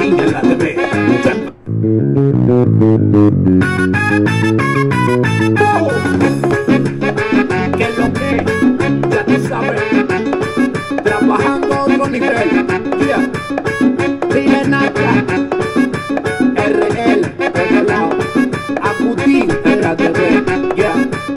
Agustín en la TV. ¿Qué es lo que? Ya tú sabes. Trabajando a otro nivel. Yeah. Dile Nacha. RL, de lado. Agustín en la TV. Yeah.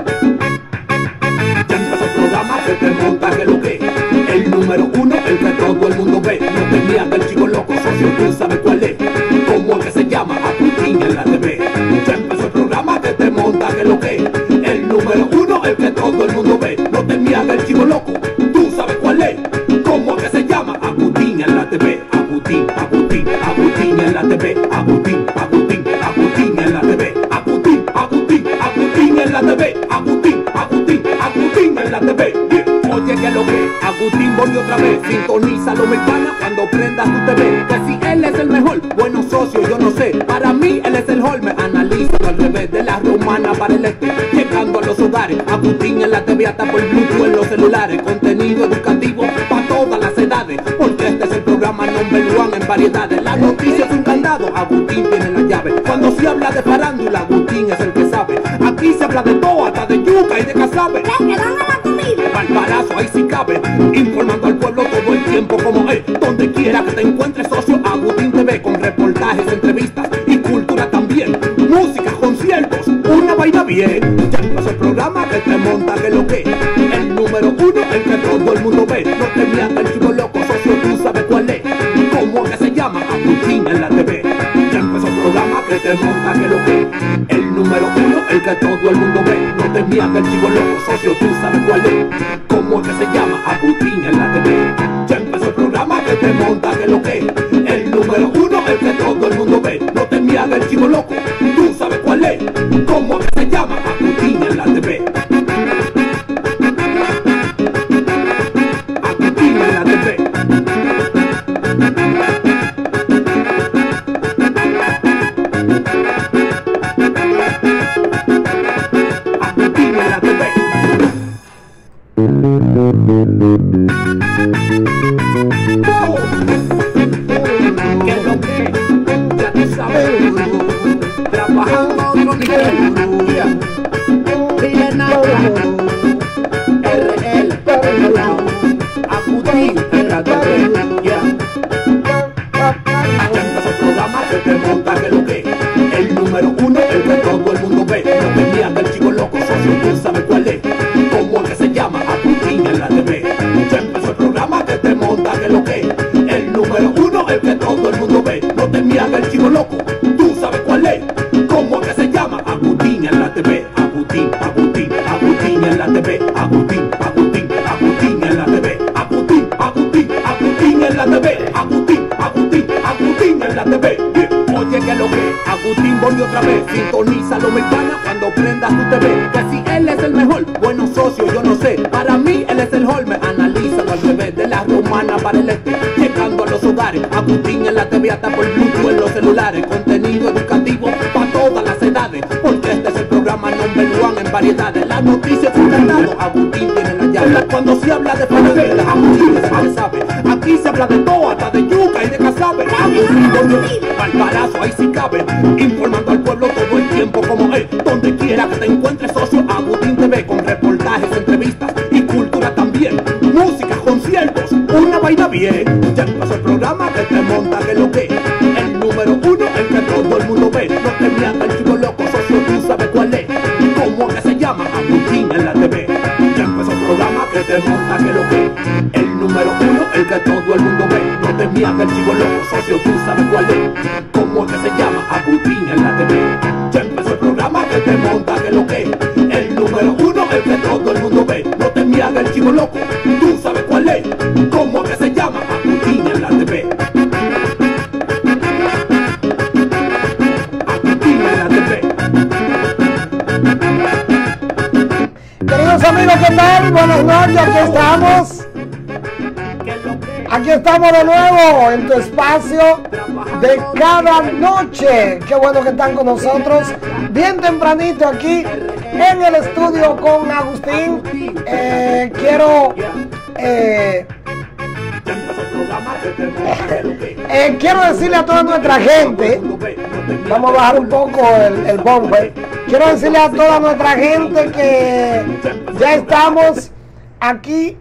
Ya empezó el programa que te monta que lo que. El número uno, el que todo el mundo ve. No te miras del chico loco, socio, tú sabes cuál es. ¿Cómo es que se llama? Agustín en la TV. Ya empezó el programa que te monta que lo que. El número uno, el que todo el mundo ve. No te miras del chico loco, tú sabes cuál es. ¿Cómo es que se llama? Agustín en la TV. Agustín, Agustín, Agustín en la TV. Agustín, Agustín, Agustín en la TV. Agustín, Agustín, Agustín en la TV. Agustín, Agustín, Agustín en la TV. Oye, que lo que Agustín volvió otra vez. Sintoniza lo mexicana cuando prendas tu TV. Que si él es el mejor, bueno socio, yo no sé. Para mí él es el Holme. Analiza al revés de la romana para el este. Llegando a los hogares, Agustín en la TV hasta por Bluetooth en los celulares. Contenido educativo para todas las edades. Porque este es el programa number one en variedades. La noticia es un candado, Agustín tiene la llave. Cuando se habla de farándula, Agustín es el que sabe. Aquí se habla de todo, hasta de yuca y de casabe. Barbarazo, ahí sí cabe. Informando al pueblo todo el tiempo como es. Donde quiera que te encuentres, socio, Agustín TV. Con reportajes, entrevistas y cultura también. Música, conciertos, una vaina bien. Ya empezó el programa que te monta que lo que. El número uno, el que todo el mundo ve. No te mientas el chico loco, socio, tú sabes cuál es. ¿Cómo es que se llama? Agustín en la TV. Ya empezó el programa que te monta que lo que. El número uno, el que todo el mundo ve. No te mientas el chico loco, socio, tú sabes cuál es. ¿Cómo es que se llama? Agustín en la TV. Ya empezó el programa que te monta que lo que. El número uno, el que todo el mundo ve. No te mientas el chico loco, tú sabes cuál es. ¿Cómo es que se llama? Agustín en la TV. Agustín en la TV. Agustín en la TV. ¿Qué es lo que? Ya tú sabes. Trabajando a otro nivel. Dile Nacha. RL, de lado. Agustín en la TV. Ya empezó el programa que te monta que lo que. El número uno, el que todo el mundo ve. No te miras del chico loco, socio, tú sabes cuál es. ¿Cómo es que se llama? Agustín en la TV. Ya empezó el programa que te monta que lo que. El número uno, el que todo el mundo ve. No te miras del chico loco, tú sabes cuál es. ¿Cómo es que se llama? Agustín en la TV. Agustín, Agustín, Agustín en la TV. Agustín, Agustín, Agustín en la TV. Agustín, Agustín, Agustín en la TV. Agustín, Agustín, Agustín en la TV. Oye, que lo que Agustín volvió otra vez. Sintoniza lo mexicana cuando prendas tu TV. Que si él es el mejor, bueno socio, yo no sé. Para mí él es el Holme. Analízalo al revés de la romana para el este. Llegando a los hogares, Agustín en la TV hasta por Bluetooth en los celulares. Contenido educativo para todas las edades. Porque este es el programa number one en variedades. La noticia es un candado, Agustín tiene la llave. Cuando se habla de farándula, Agustín es el que sabe. Aquí se habla de todo, hasta de yuca y de casabe. Agustín barbarazo, ahí sí cabe. Informando al pueblo todo el tiempo como es. Donde quiera que te encuentres, socio, Agustín TV. Con reportajes, entrevistas y cultura también. Música, conciertos, una vaina bien. Ya empezó el programa que te monta que lo que. El número uno, el que todo el mundo ve. No te mientas el chico loco, socio, tú sabes cuál es. ¿Cómo es que se llama? Agustín en la TV. Ya empezó el programa que te monta que lo que. El número uno, el que todo el mundo ve. No te mientas el chico loco, socio, tú sabes cuál es. ¿Cómo es que se llama? Agustín en la TV. Ya empezó el programa que te monta que lo que. El número uno, el que todo el mundo ve. No te mientas el chico loco, tú sabes cuál es. ¿Cómo es que se llama? Agustín en la TV. Agustín en la TV. Queridos amigos, ¿qué tal? Buenas noches, aquí estamos. Aquí estamos de nuevo en tu espacio de cada noche. Qué bueno que están con nosotros bien tempranito aquí en el estudio con Agustín. Quiero Quiero decirle a toda nuestra gente, vamos a bajar un poco el bumper. Quiero decirle a toda nuestra gente que ya estamos aquí.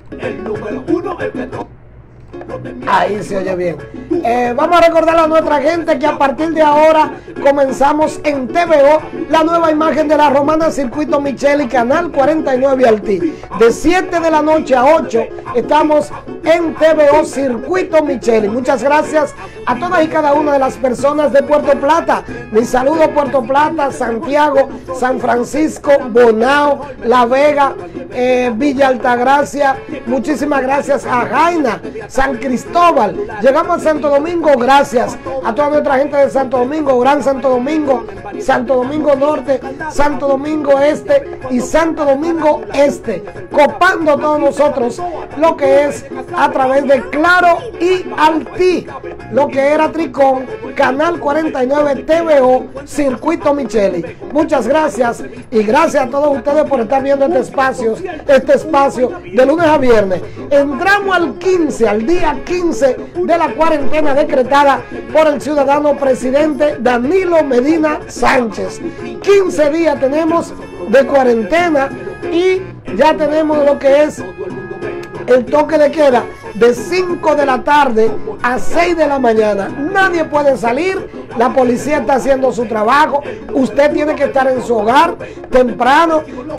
Ahí se oye bien. Vamos a recordar a nuestra gente que a partir de ahora comenzamos en TVO la nueva imagen de la Romana Circuito Micheli, canal 49 Alti. De 7 de la noche a 8 estamos en TVO Circuito Micheli. Muchas gracias a todas y cada una de las personas de Puerto Plata. Mi saludo Puerto Plata, Santiago, San Francisco, Bonao, La Vega, Villa Altagracia. Muchísimas gracias a Jaina, San Cristóbal. Llegamos a Santo Domingo, gracias a toda nuestra gente de Santo Domingo, Gran Santo Domingo, Santo Domingo Norte, Santo Domingo Este y Santo Domingo Este, copando a todos nosotros lo que es a través de Claro y Alti, lo que era Tricón, canal 49 TVO Circuito Micheli. Muchas gracias y gracias a todos ustedes por estar viendo este espacio de lunes a viernes. Entramos al día 15 de la cuarentena decretada por el ciudadano presidente Danilo Medina Sánchez. 15 días tenemos de cuarentena y ya tenemos lo que es el toque de queda de 5 de la tarde a 6 de la mañana. Nadie puede salir, la policía está haciendo su trabajo, usted tiene que estar en su hogar temprano.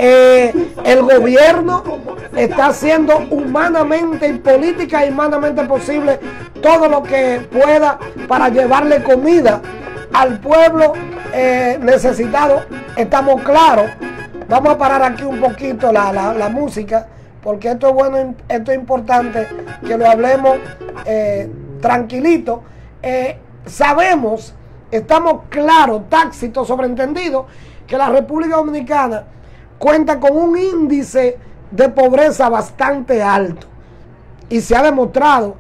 El gobierno está haciendo humanamente y política y humanamente posible todo lo que pueda para llevarle comida al pueblo necesitado. Estamos claros. Vamos a parar aquí un poquito la música, porque esto es bueno, esto es importante que lo hablemos tranquilito. Sabemos, estamos claros, tácitos, sobreentendidos, que la República Dominicana cuenta con un índice de pobreza bastante alto. Y se ha demostrado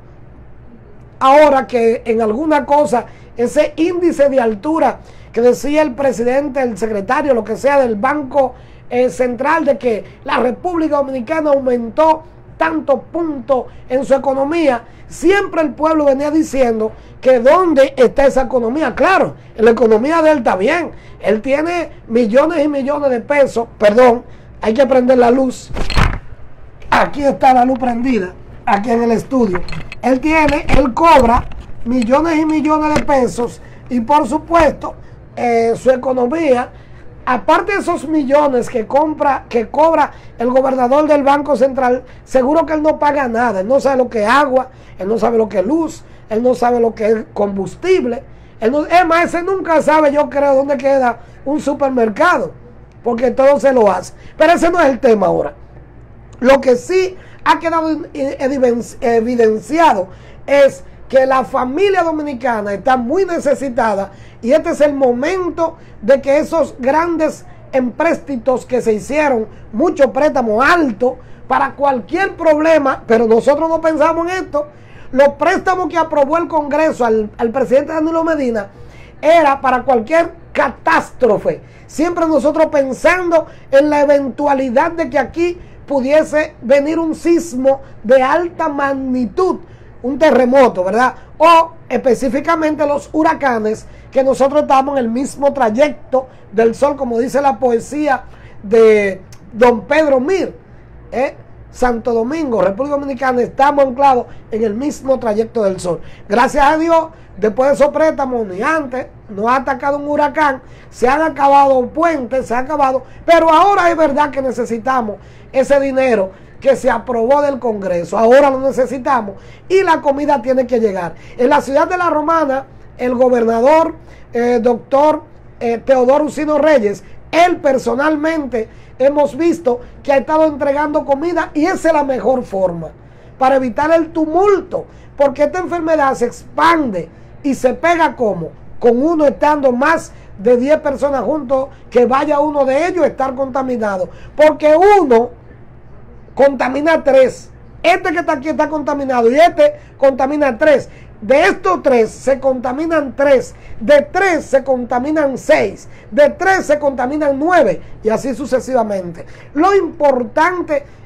ahora que en alguna cosa, ese índice de altura que decía el presidente, el secretario, lo que sea del Banco Central, de que la República Dominicana aumentó tantos puntos en su economía, siempre el pueblo venía diciendo que dónde está esa economía. Claro, en la economía de él está bien, él tiene millones y millones de pesos. Perdón, hay que prender la luz. Aquí está la luz prendida, aquí en el estudio. Él cobra millones y millones de pesos y por supuesto su economía, aparte de esos millones que cobra el gobernador del Banco Central, seguro que él no paga nada. Él no sabe lo que es agua, él no sabe lo que es luz, él no sabe lo que es combustible. Ese nunca sabe, yo creo, dónde queda un supermercado, porque todo se lo hace. Pero ese no es el tema ahora. Lo que sí ha quedado evidenciado es que la familia dominicana está muy necesitada y este es el momento de que esos grandes empréstitos que se hicieron, muchos préstamos altos para cualquier problema, pero nosotros no pensamos en esto. Los préstamos que aprobó el Congreso al presidente Danilo Medina era para cualquier catástrofe, siempre nosotros pensando en la eventualidad de que aquí pudiese venir un sismo de alta magnitud, un terremoto, ¿verdad? O específicamente los huracanes, que nosotros estamos en el mismo trayecto del sol, como dice la poesía de don Pedro Mir. Santo Domingo, República Dominicana, estamos anclados en el mismo trayecto del sol. Gracias a Dios, después de esos préstamos, ni antes, no ha atacado un huracán, se han acabado puentes, se han acabado, pero ahora es verdad que necesitamos ese dinero que se aprobó del Congreso, ahora lo necesitamos y la comida tiene que llegar. En la ciudad de La Romana, el gobernador, doctor Teodoro Ucino Reyes, él personalmente hemos visto que ha estado entregando comida y esa es la mejor forma para evitar el tumulto, porque esta enfermedad se expande y se pega como con uno estando más de 10 personas juntos, que vaya uno de ellos a estar contaminado, porque uno contamina 3, este que está aquí está contaminado y este contamina 3. De estos 3 se contaminan 3, de 3 se contaminan 6, de 3 se contaminan 9 y así sucesivamente. Lo importante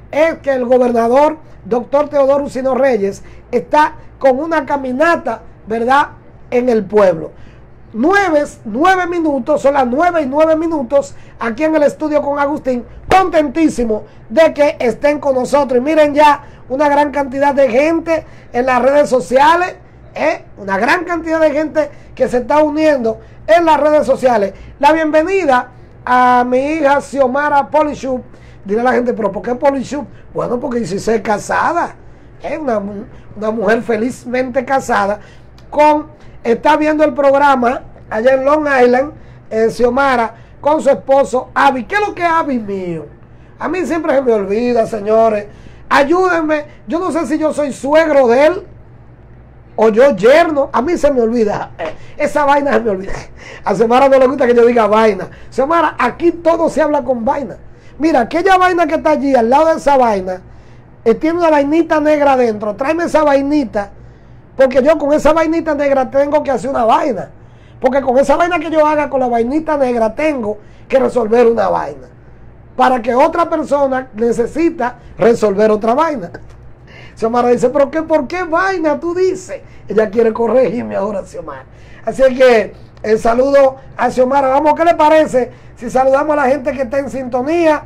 es que el gobernador, doctor Teodoro Ursino Reyes, está con una caminata, ¿verdad?, en el pueblo. 9 minutos, son las 9:09 aquí en el estudio con Agustín, contentísimo de que estén con nosotros. Y miren ya una gran cantidad de gente en las redes sociales, una gran cantidad de gente que se está uniendo en las redes sociales. La bienvenida a mi hija Xiomara Polishuk. Dirá la gente, pero ¿por qué Polishuk? Bueno, porque si es casada, una mujer felizmente casada, está viendo el programa allá en Long Island, Xiomara, con su esposo Avi. ¿Qué es lo que es Avi mío? A mí siempre se me olvida, señores. Ayúdenme. Yo no sé si yo soy suegro de él o yo yerno. A mí se me olvida. Esa vaina se me olvida. A Xiomara no le gusta que yo diga vaina. Xiomara, aquí todo se habla con vaina. Mira, aquella vaina que está allí, al lado de esa vaina, tiene una vainita negra adentro. Tráeme esa vainita, porque yo con esa vainita negra tengo que hacer una vaina. Porque con esa vaina que yo haga con la vainita negra tengo que resolver una vaina. Para que otra persona necesita resolver otra vaina. Xiomara dice, pero ¿qué, por qué vaina tú dices? Ella quiere corregirme ahora, Xiomara. Así que el saludo a Xiomara. Vamos, ¿qué le parece si saludamos a la gente que está en sintonía?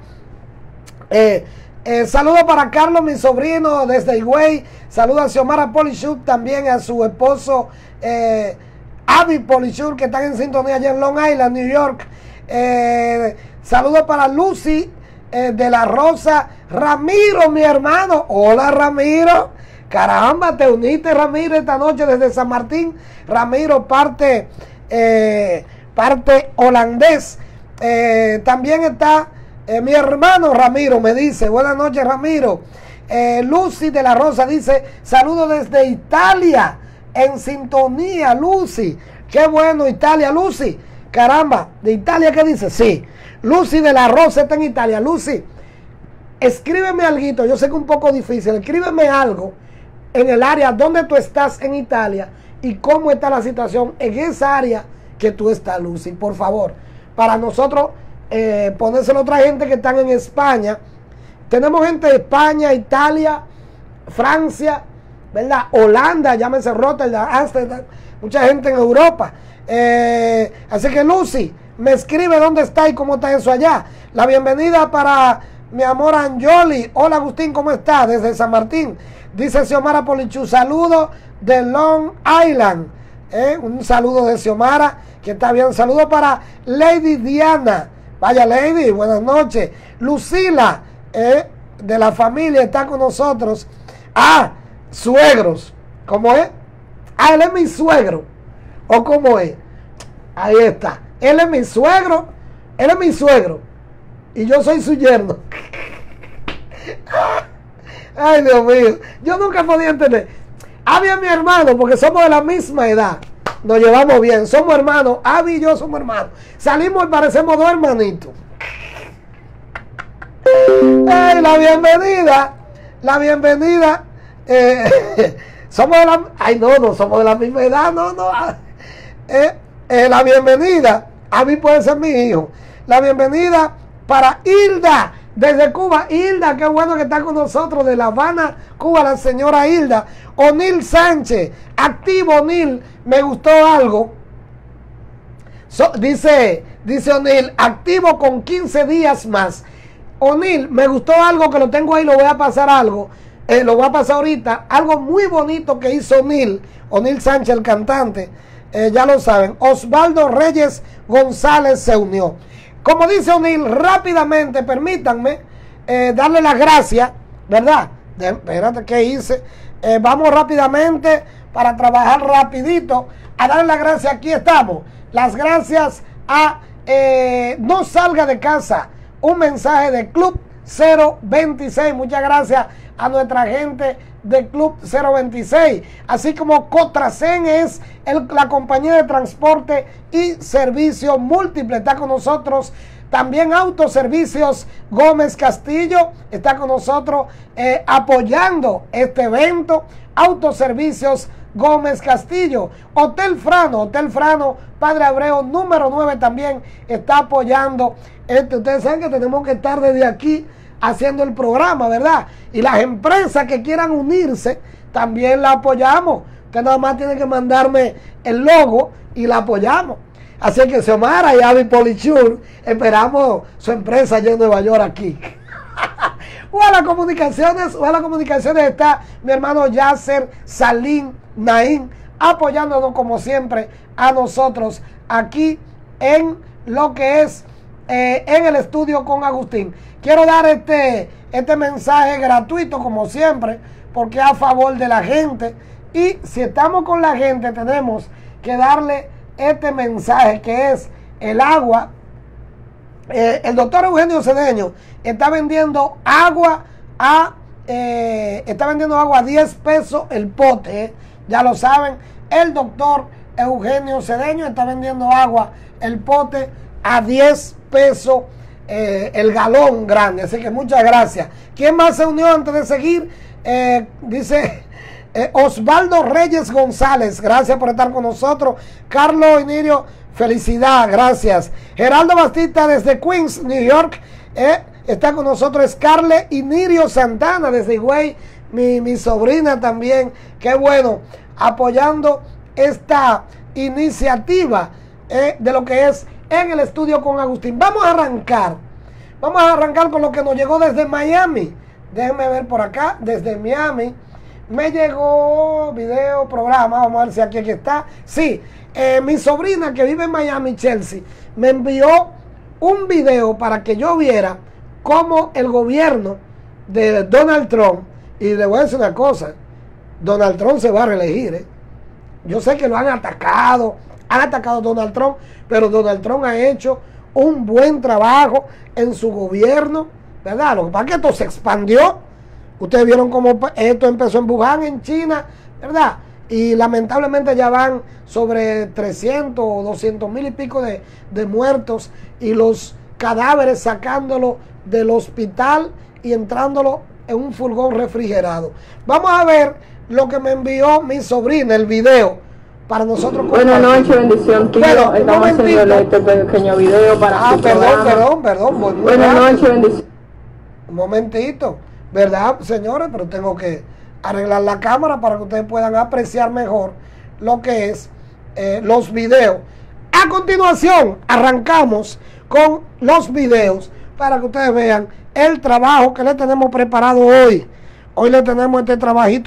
Saludo para Carlos, mi sobrino, desde Higüey. Saludo a Xiomara Polishuk, también a su esposo Avi Polishuk, que están en sintonía allá en Long Island, New York. Saludo para Lucy de la Rosa. Ramiro, mi hermano. Hola, Ramiro. Caramba, te uniste, Ramiro, esta noche desde San Martín. Ramiro, parte holandés. También está mi hermano Ramiro, me dice, buenas noches, Ramiro. Lucy de la Rosa dice, saludos desde Italia, en sintonía, Lucy. Qué bueno, Italia, Lucy. Caramba, ¿de Italia qué dice? Sí, Lucy de la Rosa está en Italia. Lucy, escríbeme algo, yo sé que es un poco difícil, escríbeme algo en el área donde tú estás en Italia y cómo está la situación en esa área que tú estás, Lucy, por favor, para nosotros ponérselo a otra gente que están en España. Tenemos gente de España, Italia, Francia, ¿verdad? Holanda, llámese Rotterdam, Amsterdam, mucha gente en Europa. Así que Lucy, me escribe dónde está y cómo está eso allá. La bienvenida para mi amor Anjoli. Hola, Agustín, ¿cómo está? Desde San Martín. Dice Xiomara Polichu, saludo de Long Island. Un saludo de Xiomara, que está bien. Saludo para Lady Diana. Vaya, Lady, buenas noches. Lucila, de la familia, está con nosotros. Suegros. ¿Cómo es? Él es mi suegro. ¿O cómo es? Ahí está. Él es mi suegro. Él es mi suegro. Y yo soy su yerno. Ay, Dios mío. Yo nunca podía entender. Abby es mi hermano porque somos de la misma edad. Nos llevamos bien. Somos hermanos. Abby y yo somos hermanos. Salimos y parecemos dos hermanitos. Ay, la bienvenida. La bienvenida. Somos de la... Ay, no somos de la misma edad. No. La bienvenida. Abby puede ser mi hijo. La bienvenida para Hilda, desde Cuba. Hilda, qué bueno que está con nosotros, de La Habana, Cuba, la señora Hilda. O'Neill Sánchez, activo, O'Neill, me gustó algo. Dice O'Neill, activo con 15 días más. O'Neill, me gustó algo que lo tengo ahí, lo voy a pasar algo. Lo voy a pasar ahorita. Algo muy bonito que hizo O'Neill Sánchez, el cantante. Ya lo saben. Osvaldo Reyes González se unió. Como dice O'Neill, rápidamente, permítanme darle las gracias, ¿verdad? Espérate, ¿qué hice? Vamos rápidamente, para trabajar rapidito, a darle las gracias. Aquí estamos. Las gracias a No Salga de Casa, un mensaje de Club 026. Muchas gracias a nuestra gente de Club 026, así como Cotracen es la compañía de transporte y servicio múltiple, está con nosotros. También Autoservicios Gómez Castillo está con nosotros apoyando este evento. Autoservicios Gómez Castillo. Hotel Frano, Padre Abreu número 9 también está apoyando. Ustedes saben que tenemos que estar desde aquí haciendo el programa, ¿verdad? Y las empresas que quieran unirse, también la apoyamos. Usted nada más tiene que mandarme el logo y la apoyamos. Así que Xiomara y Avi Polichur, esperamos su empresa allá en Nueva York aquí. Hola Comunicaciones está mi hermano Yasser Salim Naín, apoyándonos como siempre a nosotros aquí en lo que es en el estudio con Agustín. Quiero dar este mensaje gratuito como siempre, porque a favor de la gente, y si estamos con la gente tenemos que darle este mensaje que es el agua. El doctor Eugenio Cedeño está vendiendo agua a 10 pesos el pote, ya lo saben. El doctor Eugenio Cedeño está vendiendo agua el pote a 10 pesos el galón grande. Así que muchas gracias. ¿Quién más se unió antes de seguir? Dice Osvaldo Reyes González, gracias por estar con nosotros. Carlos Inirio, felicidad, gracias. Geraldo Bastista desde Queens, New York, está con nosotros. Scarlett Inirio Santana desde Higüey, mi sobrina también, qué bueno, apoyando esta iniciativa de lo que es en el estudio con Agustín. Vamos a arrancar con lo que nos llegó desde Miami. Déjenme ver por acá, desde Miami me llegó video, programa, vamos a ver si aquí está. Sí, mi sobrina que vive en Miami, Chelsea, me envió un video para que yo viera cómo el gobierno de Donald Trump, y le voy a decir una cosa, Donald Trump se va a reelegir, Yo sé que lo han atacado a Donald Trump, pero Donald Trump ha hecho un buen trabajo en su gobierno, ¿verdad? Lo que pasa es que esto se expandió. Ustedes vieron cómo esto empezó en Wuhan, en China, ¿verdad? Y lamentablemente ya van sobre 300 o 200 mil y pico de muertos, y los cadáveres sacándolo del hospital y entrándolo en un furgón refrigerado. Vamos a ver lo que me envió mi sobrina, el video, para nosotros. Buenas noches, bendición, tío. Bueno, estamos haciendo este pequeño video para su perdón. Buenas noches, bendición. Un momentito, ¿verdad, señores? Pero tengo que arreglar la cámara para que ustedes puedan apreciar mejor lo que es los videos. A continuación, arrancamos con los videos para que ustedes vean el trabajo que le tenemos preparado hoy. Hoy le tenemos este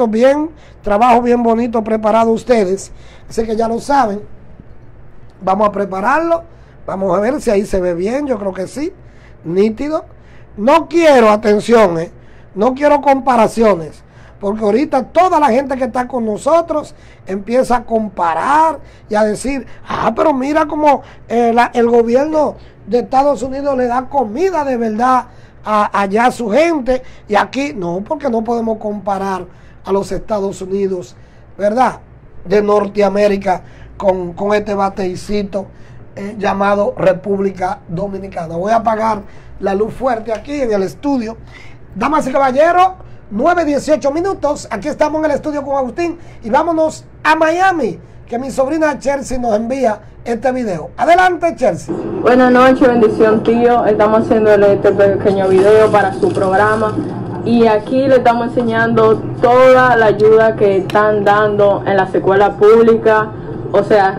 trabajo bien bonito preparado a ustedes. Así que ya lo saben. Vamos a prepararlo. Vamos a ver si ahí se ve bien. Yo creo que sí. Nítido. No quiero, atención, no quiero comparaciones. Porque ahorita toda la gente que está con nosotros empieza a comparar y a decir, pero mira cómo el gobierno de Estados Unidos le da comida de verdad allá a su gente, y aquí no, porque no podemos comparar a los Estados Unidos, ¿verdad?, de Norteamérica con este bateicito llamado República Dominicana. Voy a apagar la luz fuerte aquí en el estudio. Damas y caballeros, 9:18 minutos, aquí estamos en el estudio con Agustín, y vámonos a Miami, que mi sobrina Chelsea nos envía este video. Adelante, Chelsea. Buenas noches, bendición, tío. Estamos haciendo este pequeño video para su programa, y aquí le estamos enseñando toda la ayuda que están dando en las escuelas públicas. O sea,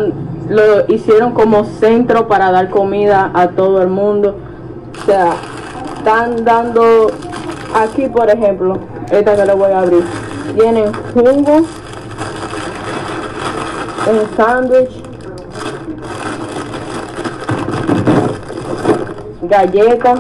lo hicieron como centro para dar comida a todo el mundo. O sea, están dando aquí, por ejemplo, esta que le voy a abrir, tienen jugo, un sándwich, galletas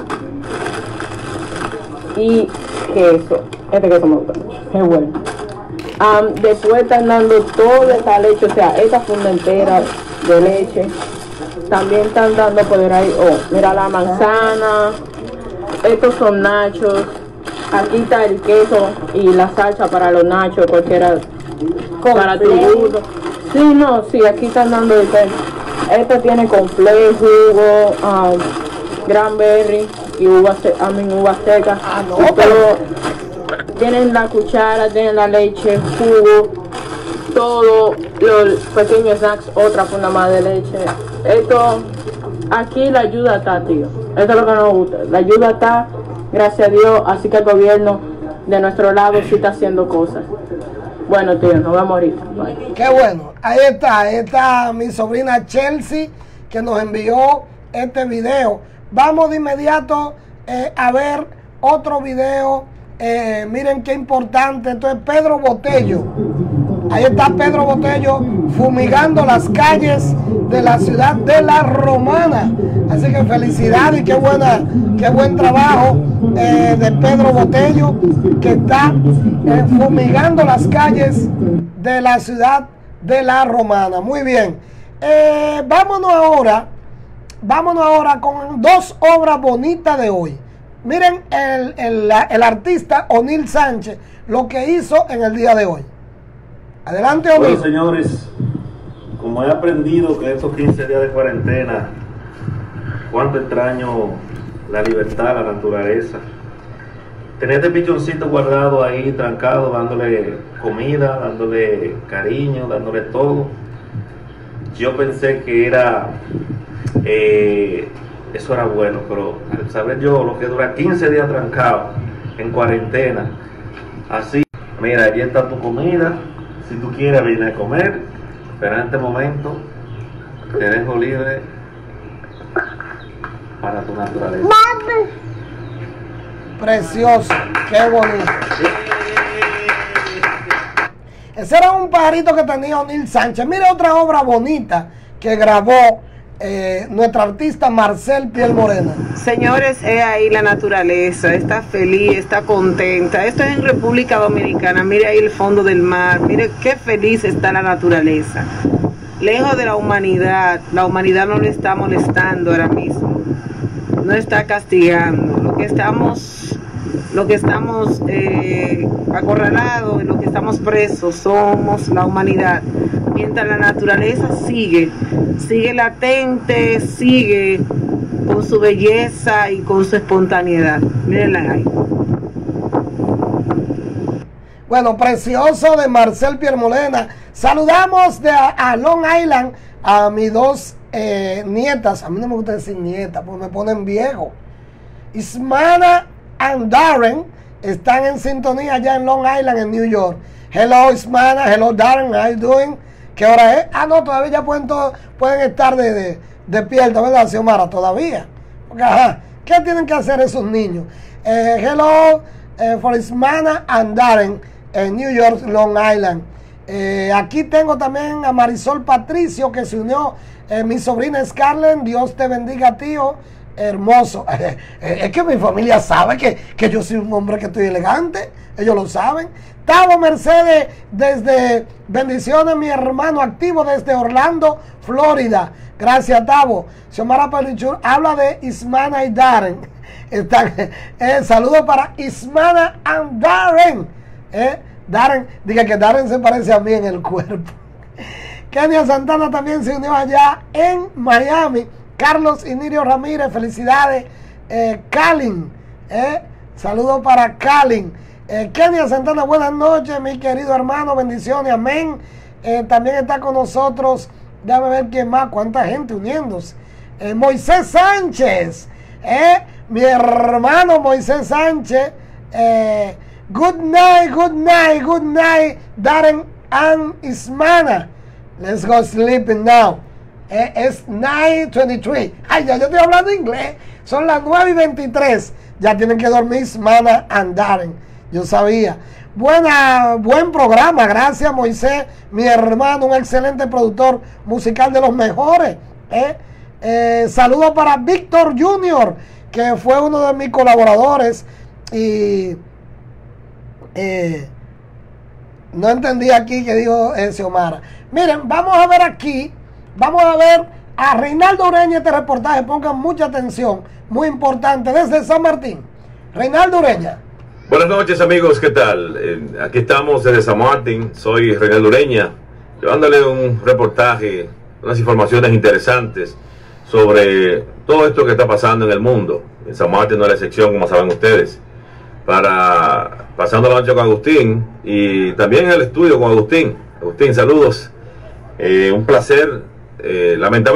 y queso. Este queso me gusta mucho, es bueno. Después están dando toda esta leche, o sea, esta funda entera de leche. También están dando por ahí, mira, la manzana. Estos son nachos. Aquí está el queso y la salsa para los nachos, cualquiera para tu gusto. Sí, aquí están dando este tiene complejo, jugo, cranberry y uvas secas. Pero tienen la cuchara, tienen la leche, jugo, todo, los pequeños snacks, otra funda más de leche. Esto, aquí la ayuda está, tío. Esto es lo que nos gusta. La ayuda está gracias a Dios, así que el gobierno de nuestro lado sí está haciendo cosas. Bueno, tío, nos vemos ahorita. Bye. Qué bueno. Ahí está mi sobrina Chelsea, que nos envió este video. Vamos de inmediato a ver otro video. Miren qué importante. Esto es Pedro Botello. Ahí está Pedro Botello fumigando las calles de la ciudad de La Romana. Así que felicidades y qué buen trabajo de Pedro Botello, que está fumigando las calles de la ciudad de La Romana. Muy bien. Vámonos ahora con dos obras bonitas de hoy. Miren el artista O'Neal Sánchez, lo que hizo en el día de hoy. Adelante, O'Neal. Bueno, señores, como he aprendido que estos 15 días de cuarentena, cuánto extraño la libertad, la naturaleza. Tener este pichoncito guardado ahí, trancado, dándole comida, dándole cariño, dándole todo. Yo pensé que eso era bueno, pero al saber yo lo que dura 15 días trancado en cuarentena, así, mira, ahí está tu comida. Si tú quieres venir a comer, pero en este momento te dejo libre para tu naturaleza. Precioso, qué bonito. Ese era un pajarito que tenía O'Neal Sánchez. Mire otra obra bonita que grabó nuestra artista Marcel Piel Morena. Señores, es ahí la naturaleza, está feliz, está contenta. Esto es en República Dominicana. Mire ahí el fondo del mar, mire qué feliz está la naturaleza. Lejos de la humanidad no le está molestando ahora mismo, no está castigando. Lo que estamos acorralados, lo que estamos presos somos la humanidad. Mientras la naturaleza sigue latente, sigue con su belleza y con su espontaneidad. Mírenla ahí. Bueno, precioso de Marcel Piel Morena. Saludamos a Long Island a mis dos nietas. A mí no me gusta decir nietas porque me ponen viejo. Ismana and Darren están en sintonía allá en Long Island, en New York. Hello Ismana, hello Darren, how you doing? ¿Qué hora es? Ah, no, todavía ya pueden estar despiertos, ¿verdad, Xiomara? Todavía. Porque, ajá, ¿qué tienen que hacer esos niños? Hello for Ismana and Darren en New York, Long Island. Aquí tengo también a Marisol Patricio, que se unió, mi sobrina Scarlett. Dios te bendiga, tío. Hermoso. Es que mi familia sabe que yo soy un hombre que estoy elegante. Ellos lo saben. Tavo Mercedes desde bendiciones, mi hermano activo desde Orlando, Florida. Gracias, Tavo. Xiomara Pelichur habla de Ismana y Darren. Saludos para Ismana and Darren. Darren, diga que Darren se parece a mí en el cuerpo. Kenia Santana también se unió allá en Miami. Carlos Inirio Ramírez, felicidades. Kalin, saludos para Kalin. Kenia Santana, buenas noches, mi querido hermano, bendiciones, amén. También está con nosotros, déjame ver quién más, cuánta gente uniéndose. Moisés Sánchez, mi hermano Moisés Sánchez. Good night, good night, good night, Darren and Ismana. Let's go sleeping now. Es 9:23. Ay, ya yo estoy hablando inglés. Son las 9:23. Ya tienen que dormir Ismana and Darren. Yo sabía. Buen programa. Gracias, Moisés, mi hermano, un excelente productor musical de los mejores. Saludos para Víctor Jr., que fue uno de mis colaboradores. Y no entendí aquí que dijo Xiomara. Miren, vamos a ver aquí. Vamos a ver a Reinaldo Ureña este reportaje. Pongan mucha atención. Muy importante. Desde San Martín. Reinaldo Ureña. Buenas noches, amigos, ¿qué tal? Aquí estamos desde San Martín, soy Reinaldo Ureña, llevándole un reportaje, unas informaciones interesantes sobre todo esto que está pasando en el mundo. En San Martín no es la excepción, como saben ustedes. Pasando la noche con Agustín y también en el estudio con Agustín. Agustín, saludos. Un placer,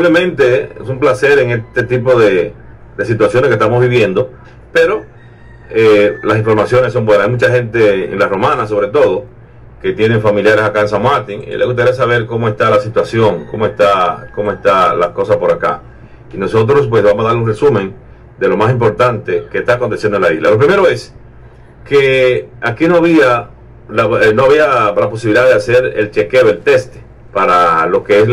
lamentablemente es un placer en este tipo de situaciones que estamos viviendo, pero las informaciones son buenas. Hay mucha gente en La Romana, sobre todo, que tienen familiares acá en San Martín, y les gustaría saber cómo está la situación, cómo está las cosas por acá. Y nosotros pues vamos a dar un resumen de lo más importante que está aconteciendo en la isla. Lo primero es que aquí no había la posibilidad de hacer el chequeo, el test, para lo que es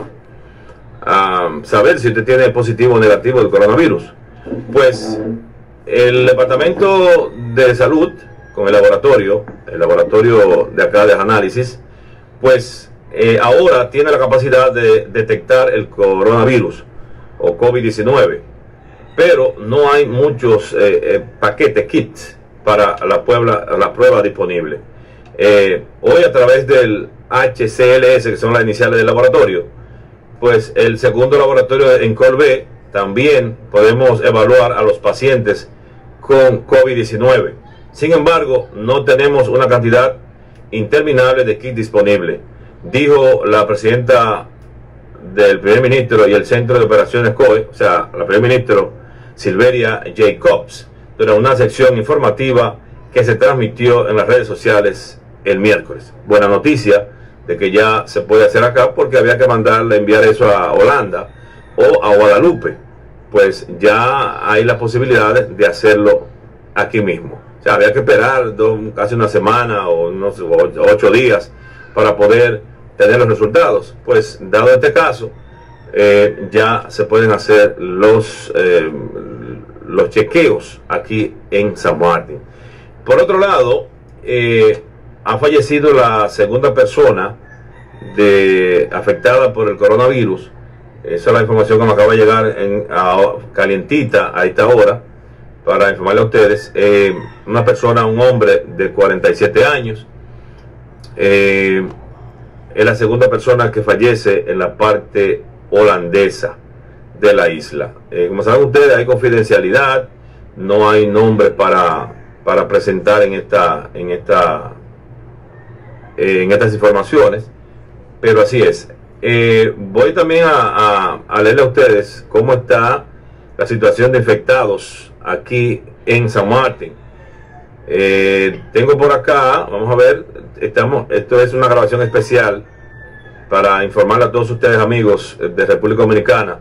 saber si usted tiene positivo o negativo del coronavirus. Pues el Departamento de Salud, con el laboratorio de acá de análisis, pues ahora tiene la capacidad de detectar el coronavirus o COVID-19, pero no hay muchos paquetes, kits para la prueba disponible. Hoy, a través del HCLS, que son las iniciales del laboratorio, pues el segundo laboratorio en Colbé, también podemos evaluar a los pacientes con COVID-19. Sin embargo, no tenemos una cantidad interminable de kits disponibles, dijo la presidenta del primer ministro y el centro de operaciones COE, o sea, la primer ministro Silveria Jacobs, durante una sección informativa que se transmitió en las redes sociales el miércoles. Buena noticia de que ya se puede hacer acá, porque había que enviar eso a Holanda o a Guadalupe. Pues ya hay la posibilidad de hacerlo aquí mismo. O sea, había que esperar casi una semana o unos 8 días para poder tener los resultados. Pues dado este caso, ya se pueden hacer los chequeos aquí en San Martín. Por otro lado, ha fallecido la segunda persona afectada por el coronavirus. Esa es la información que me acaba de llegar calientita a esta hora, para informarle a ustedes. Un hombre de 47 años, es la segunda persona que fallece en la parte holandesa de la isla. Como saben ustedes, hay confidencialidad, no hay nombre para presentar en estas informaciones, pero así es. Voy también a leerle a ustedes cómo está la situación de infectados aquí en San Martín. Tengo por acá, vamos a ver, esto es una grabación especial para informarle a todos ustedes, amigos de República Dominicana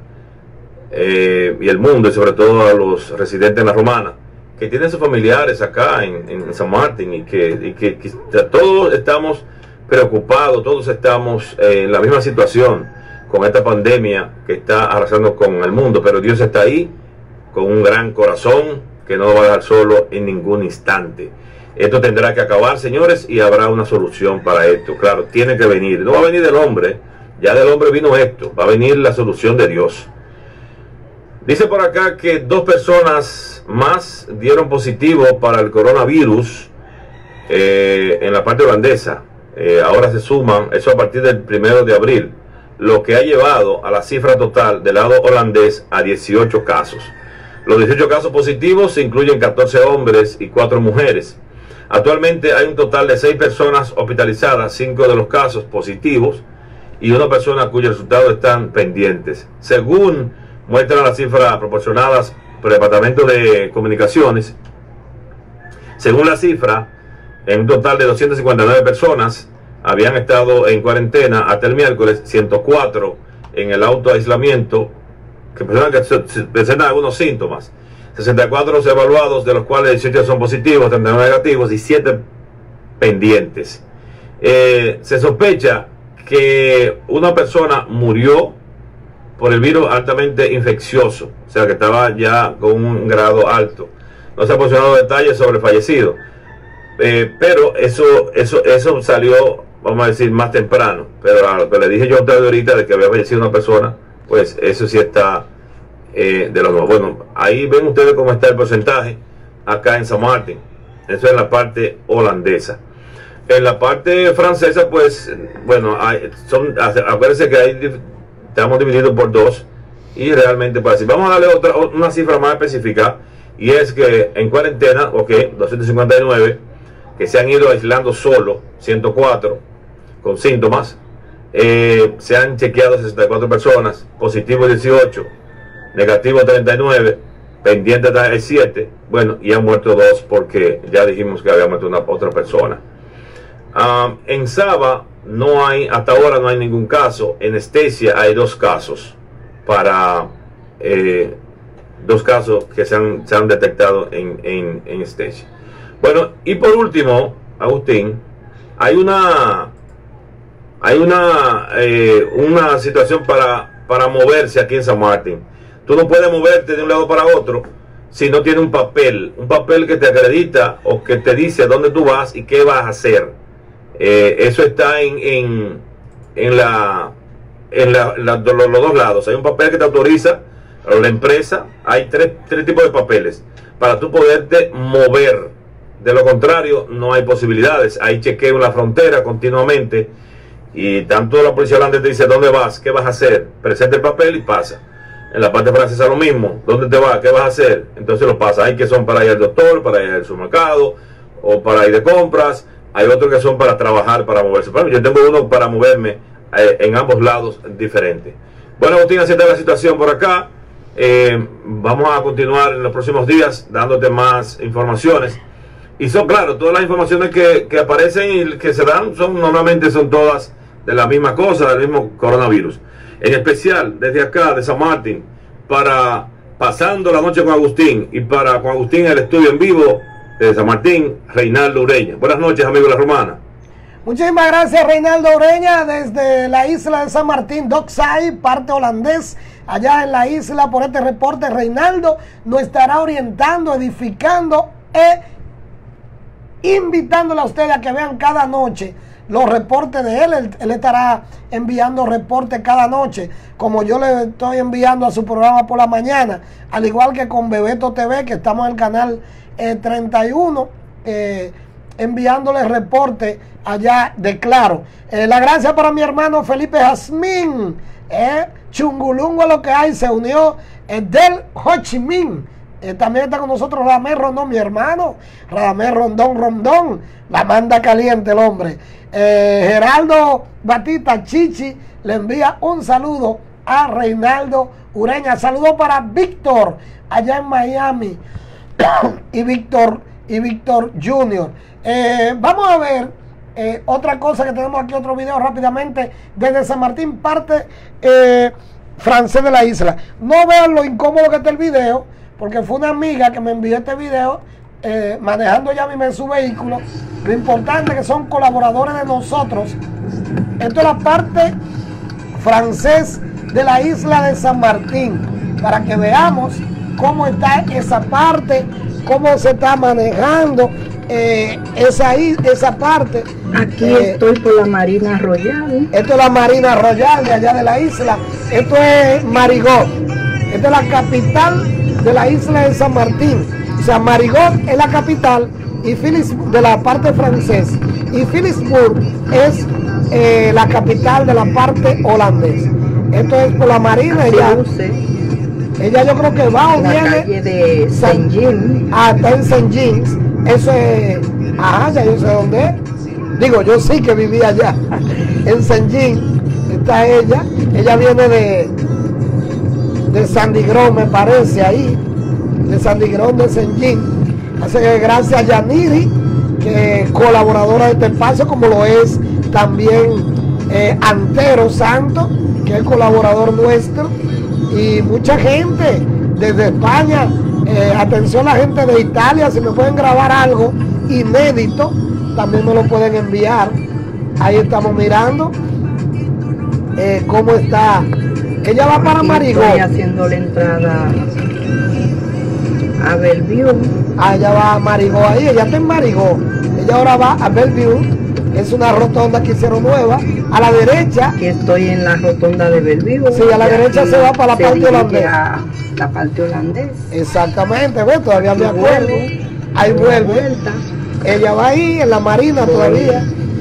y el mundo, y sobre todo a los residentes en La Romana, que tienen sus familiares acá en San Martín, y que todos estamos preocupados, todos estamos en la misma situación con esta pandemia que está arrasando con el mundo, pero Dios está ahí con un gran corazón que no lo va a dejar solo en ningún instante. Esto tendrá que acabar, señores, y habrá una solución para esto. Claro, tiene que venir, no va a venir del hombre, ya del hombre vino esto, va a venir la solución de Dios. Dice por acá que 2 personas más dieron positivo para el coronavirus en la parte holandesa. Ahora se suman, eso a partir del 1 de abril, lo que ha llevado a la cifra total del lado holandés a 18 casos. Los 18 casos positivos incluyen 14 hombres y 4 mujeres. Actualmente hay un total de 6 personas hospitalizadas, 5 de los casos positivos y 1 persona cuyos resultados están pendientes. Según muestran las cifras proporcionadas por el Departamento de Comunicaciones, según la cifra, en un total de 259 personas habían estado en cuarentena hasta el miércoles, 104 en el autoaislamiento, que presentan algunos síntomas, 64 los evaluados, de los cuales 18 son positivos, 39 negativos y 7 pendientes. Se sospecha que una persona murió por el virus altamente infeccioso, o sea que estaba ya con un grado alto. No se ha proporcionado detalles sobre el fallecido, pero eso salió, vamos a decir, más temprano. Pero a lo que le dije yo a usted ahorita de que había fallecido una persona, pues eso sí está de los nuevos. Bueno, ahí ven ustedes cómo está el porcentaje acá en San Martín. Eso es en la parte holandesa. En la parte francesa, pues, bueno, acuérdense que ahí estamos divididos por 2 y realmente pues así. Vamos a darle una cifra más específica, y es que en cuarentena, 259 que se han ido aislando solo, 104 con síntomas. Se han chequeado 64 personas, positivo 18, negativo 39, pendiente de 7, bueno, y han muerto 2 porque ya dijimos que había muerto otra persona. En Saba no hay, hasta ahora no hay ningún caso. En Estesia hay 2 casos para 2 casos que se han detectado en Estesia. Bueno, y por último, Agustín, hay una situación para moverse aquí en San Martín. Tú no puedes moverte de un lado para otro si no tienes un papel que te acredita o que te dice dónde tú vas y qué vas a hacer. Eso está en los 2 lados. Hay un papel que te autoriza la empresa. Hay tres tipos de papeles para tú poderte mover. De lo contrario, no hay posibilidades. Hay chequeo en la frontera continuamente. Y tanto la policía holandesa te dice dónde vas, qué vas a hacer. Presenta el papel y pasa. En la parte francesa lo mismo. ¿Dónde te vas? ¿Qué vas a hacer? Entonces lo pasa. Hay que son para ir al doctor, para ir al supermercado o para ir de compras. Hay otros que son para trabajar, para moverse. Yo tengo uno para moverme en ambos lados diferentes. Bueno, Agustín, así está la situación por acá. Vamos a continuar en los próximos días dándote más informaciones. Y son, claro, todas las informaciones que aparecen y que se dan normalmente son todas de la misma cosa, del mismo coronavirus. En especial, desde acá, de San Martín, para Pasando la Noche con Agustín y para con Agustín el estudio en vivo de San Martín, Reinaldo Ureña. Buenas noches, amigos de La Romana. Muchísimas gracias, Reinaldo Ureña, desde la isla de San Martín, Dockside, parte holandés, allá en la isla. Por este reporte, Reinaldo nos estará orientando, edificando invitándole a ustedes a que vean cada noche los reportes de él. Él estará enviando reportes cada noche, como yo le estoy enviando a su programa por la mañana, al igual que con Bebeto TV, que estamos en el canal 31, enviándole reportes allá de Claro. La gracia para mi hermano Felipe Jazmín, chungulungo es lo que hay, se unió del Ho Chi Minh. También está con nosotros Radamés Rondón, mi hermano, Radamés Rondón, la manda caliente el hombre. Geraldo Batista Chichi le envía un saludo a Reinaldo Ureña. Saludo para Víctor allá en Miami y Víctor Junior. Vamos a ver otra cosa que tenemos aquí, otro video rápidamente desde San Martín, parte francés de la isla. No vean lo incómodo que está el video, porque fue una amiga que me envió este video manejando ya mismo en su vehículo. Lo importante es que son colaboradores de nosotros. Esto es la parte francés de la isla de San Martín, para que veamos cómo está esa parte, cómo se está manejando esa parte. Aquí estoy por la Marina Royal. Esto es la Marina Royal de allá de la isla. Esto es Marigot. Esta es la capital de la isla de San Martín. O sea, Marigot es la capital y de la parte francesa, y Philipsburg es la capital de la parte holandesa. Esto es por la Marina. Ella yo creo que va o viene. La calle de Saint-Jean. Está en Saint-Jean. Eso es. Ya yo sé dónde es. Digo, yo sí que vivía allá. En Saint-Jean está ella. Ella viene de Sandigrón, me parece, ahí. De Sandigrón, de Saint-Jean. Así que gracias a Yaniri, que es colaboradora de este espacio, como lo es también Antero Santo, que es colaborador nuestro, y mucha gente desde España. Atención a la gente de Italia, si me pueden grabar algo inédito, también me lo pueden enviar. Ahí estamos mirando cómo está. Ella va para Marigot. Estoy haciendo la entrada a Bellevue. Ella va a Marigot ahí, ella está en Marigot. Ella ahora va a Bellevue, es una rotonda que hicieron nueva. A la derecha. Que estoy en la rotonda de Bellevue. Sí, a la derecha se va para la parte holandesa. La parte holandesa. Exactamente, ¿ves? Todavía me acuerdo. Ahí vuelve. Ella va ahí en la Marina todavía.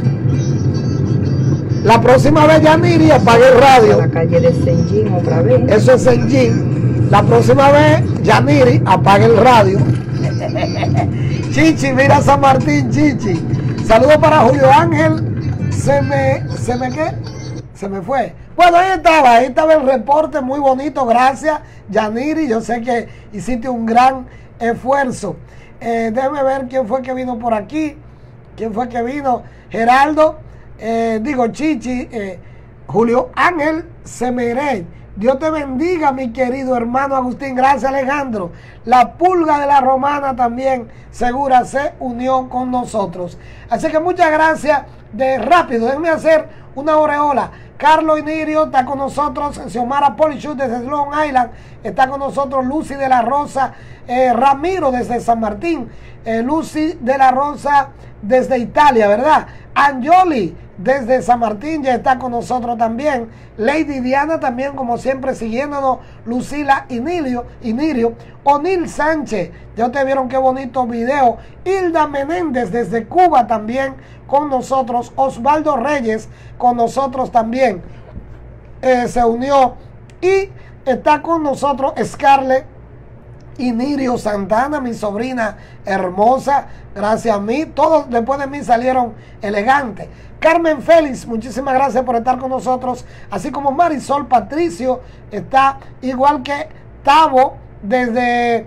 La próxima vez Yaniri apague el radio. La calle de Saint-Jean otra vez. Eso es Saint-Jean. La próxima vez Yaniri apague el radio. Chichi, mira San Martín, Chichi. Saludos para Julio Ángel. Se me fue. Bueno, ahí estaba el reporte muy bonito, gracias Yaniri, yo sé que hiciste un gran esfuerzo. Déjeme ver quién fue que vino por aquí, quién fue que vino, Geraldo, Chichi, Julio Ángel Semeré. Dios te bendiga, mi querido hermano Agustín. Gracias, Alejandro. La Pulga de la Romana también, segura, se unió con nosotros. Así que muchas gracias. De rápido, déjenme hacer una oreola. Carlos Inirio está con nosotros. Xiomara Polichut desde Long Island. Está con nosotros Lucy de la Rosa. Ramiro desde San Martín. Lucy de la Rosa desde Italia, ¿verdad? Anjoli desde San Martín ya está con nosotros también. Lady Diana también, como siempre, siguiéndonos. Lucila Inirio. O'Neill Sánchez, ya ustedes vieron qué bonito video. Hilda Menéndez desde Cuba también con nosotros. Osvaldo Reyes con nosotros también. Se unió. Y está con nosotros Scarlett Inirio Santana, mi sobrina hermosa, gracias a mí, todos después de mí salieron elegantes. Carmen Félix, muchísimas gracias por estar con nosotros, así como Marisol Patricio, está igual que Tavo desde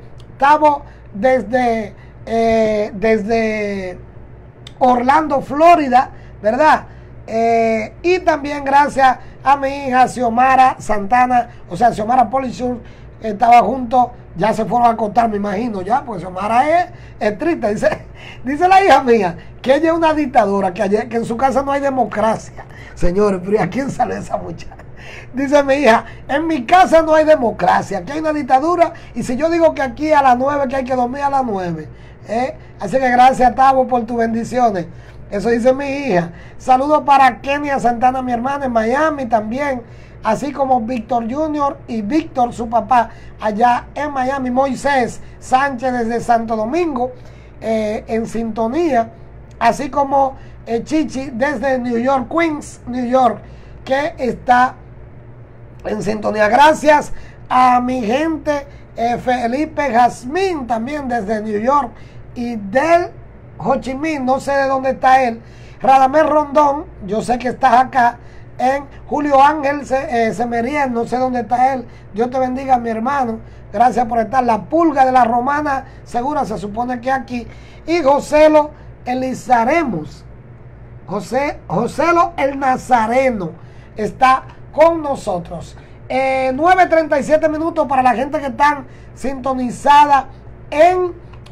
Orlando, Florida, ¿verdad? Y también gracias a mi hija Xiomara Santana, o sea, Xiomara Polichur, estaba junto. Ya se fueron a acostar, me imagino, ya, porque Xiomara es triste. Dice la hija mía que ella es una dictadora, que en su casa no hay democracia. Señores, pero ¿a quién sale esa muchacha? Dice mi hija, en mi casa no hay democracia, aquí hay una dictadura, y si yo digo que aquí a las 9, que hay que dormir a las 9. Así que gracias, Tavo, por tus bendiciones. Eso dice mi hija. Saludos para Kenia Santana, mi hermana, en Miami también. Así como Víctor Junior y Víctor, su papá, allá en Miami. Moisés Sánchez desde Santo Domingo, en sintonía. Así como Chichi desde New York, Queens, New York, que está en sintonía. Gracias a mi gente, Felipe Jazmín, también desde New York. Y del Ho Chi Minh, no sé de dónde está él. Radamel Rondón, yo sé que estás acá. En Julio Ángel Semerien, no sé dónde está él. Dios te bendiga, mi hermano. Gracias por estar. La Pulga de la Romana, segura, se supone que aquí. Y Joselo Elizaremos. Joselo el Nazareno está con nosotros. 9:37 minutos para la gente que están sintonizada en